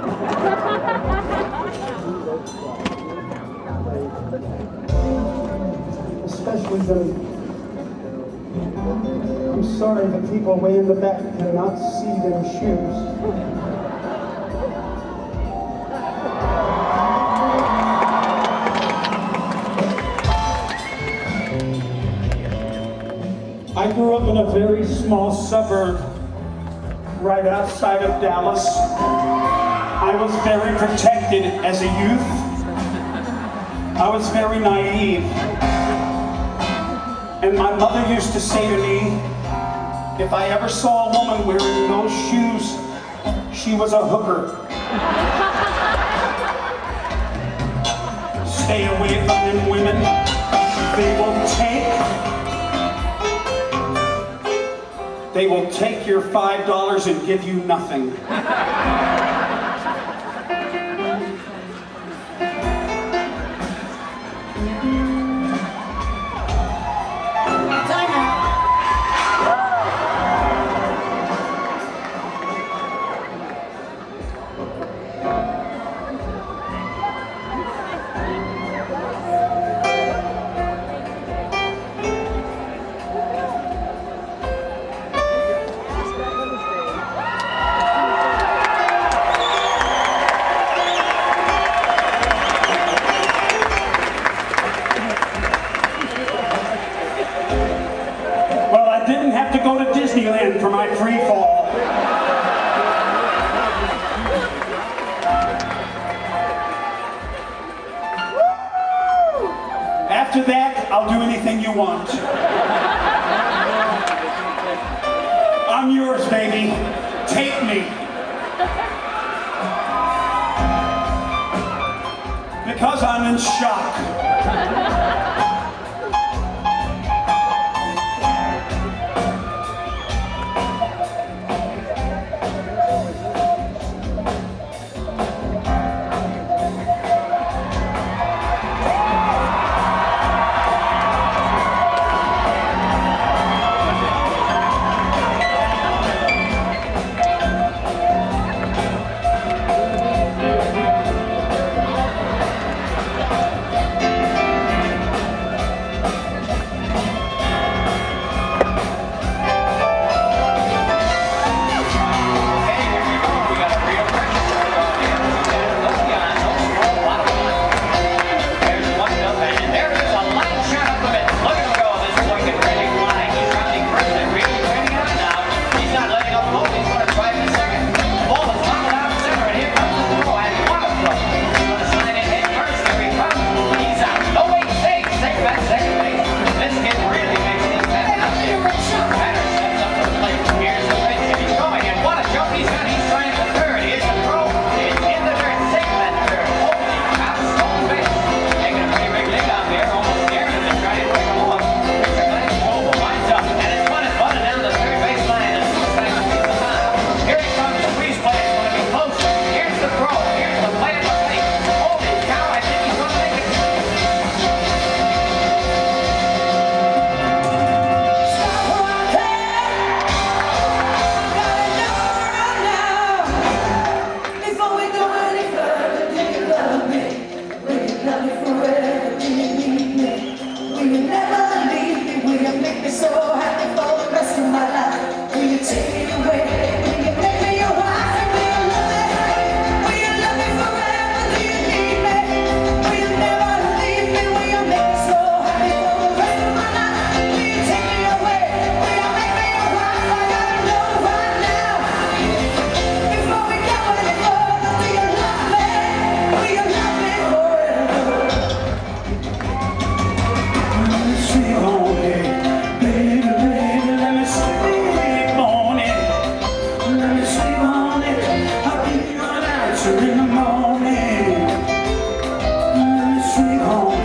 Speaker 8: Especially them. I'm sorry the people way in the back cannot see them shoes. I grew up in a very small suburb right outside of Dallas. I was very protected as a youth. I was very naive. And my mother used to say to me, if I ever saw a woman wearing those shoes, she was a hooker. Stay away from them women. They will take your $5 and give you nothing. Disneyland for my free fall. After that, I'll do anything you want. I'm yours, baby. Take me. Because I'm in shock.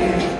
Speaker 4: you.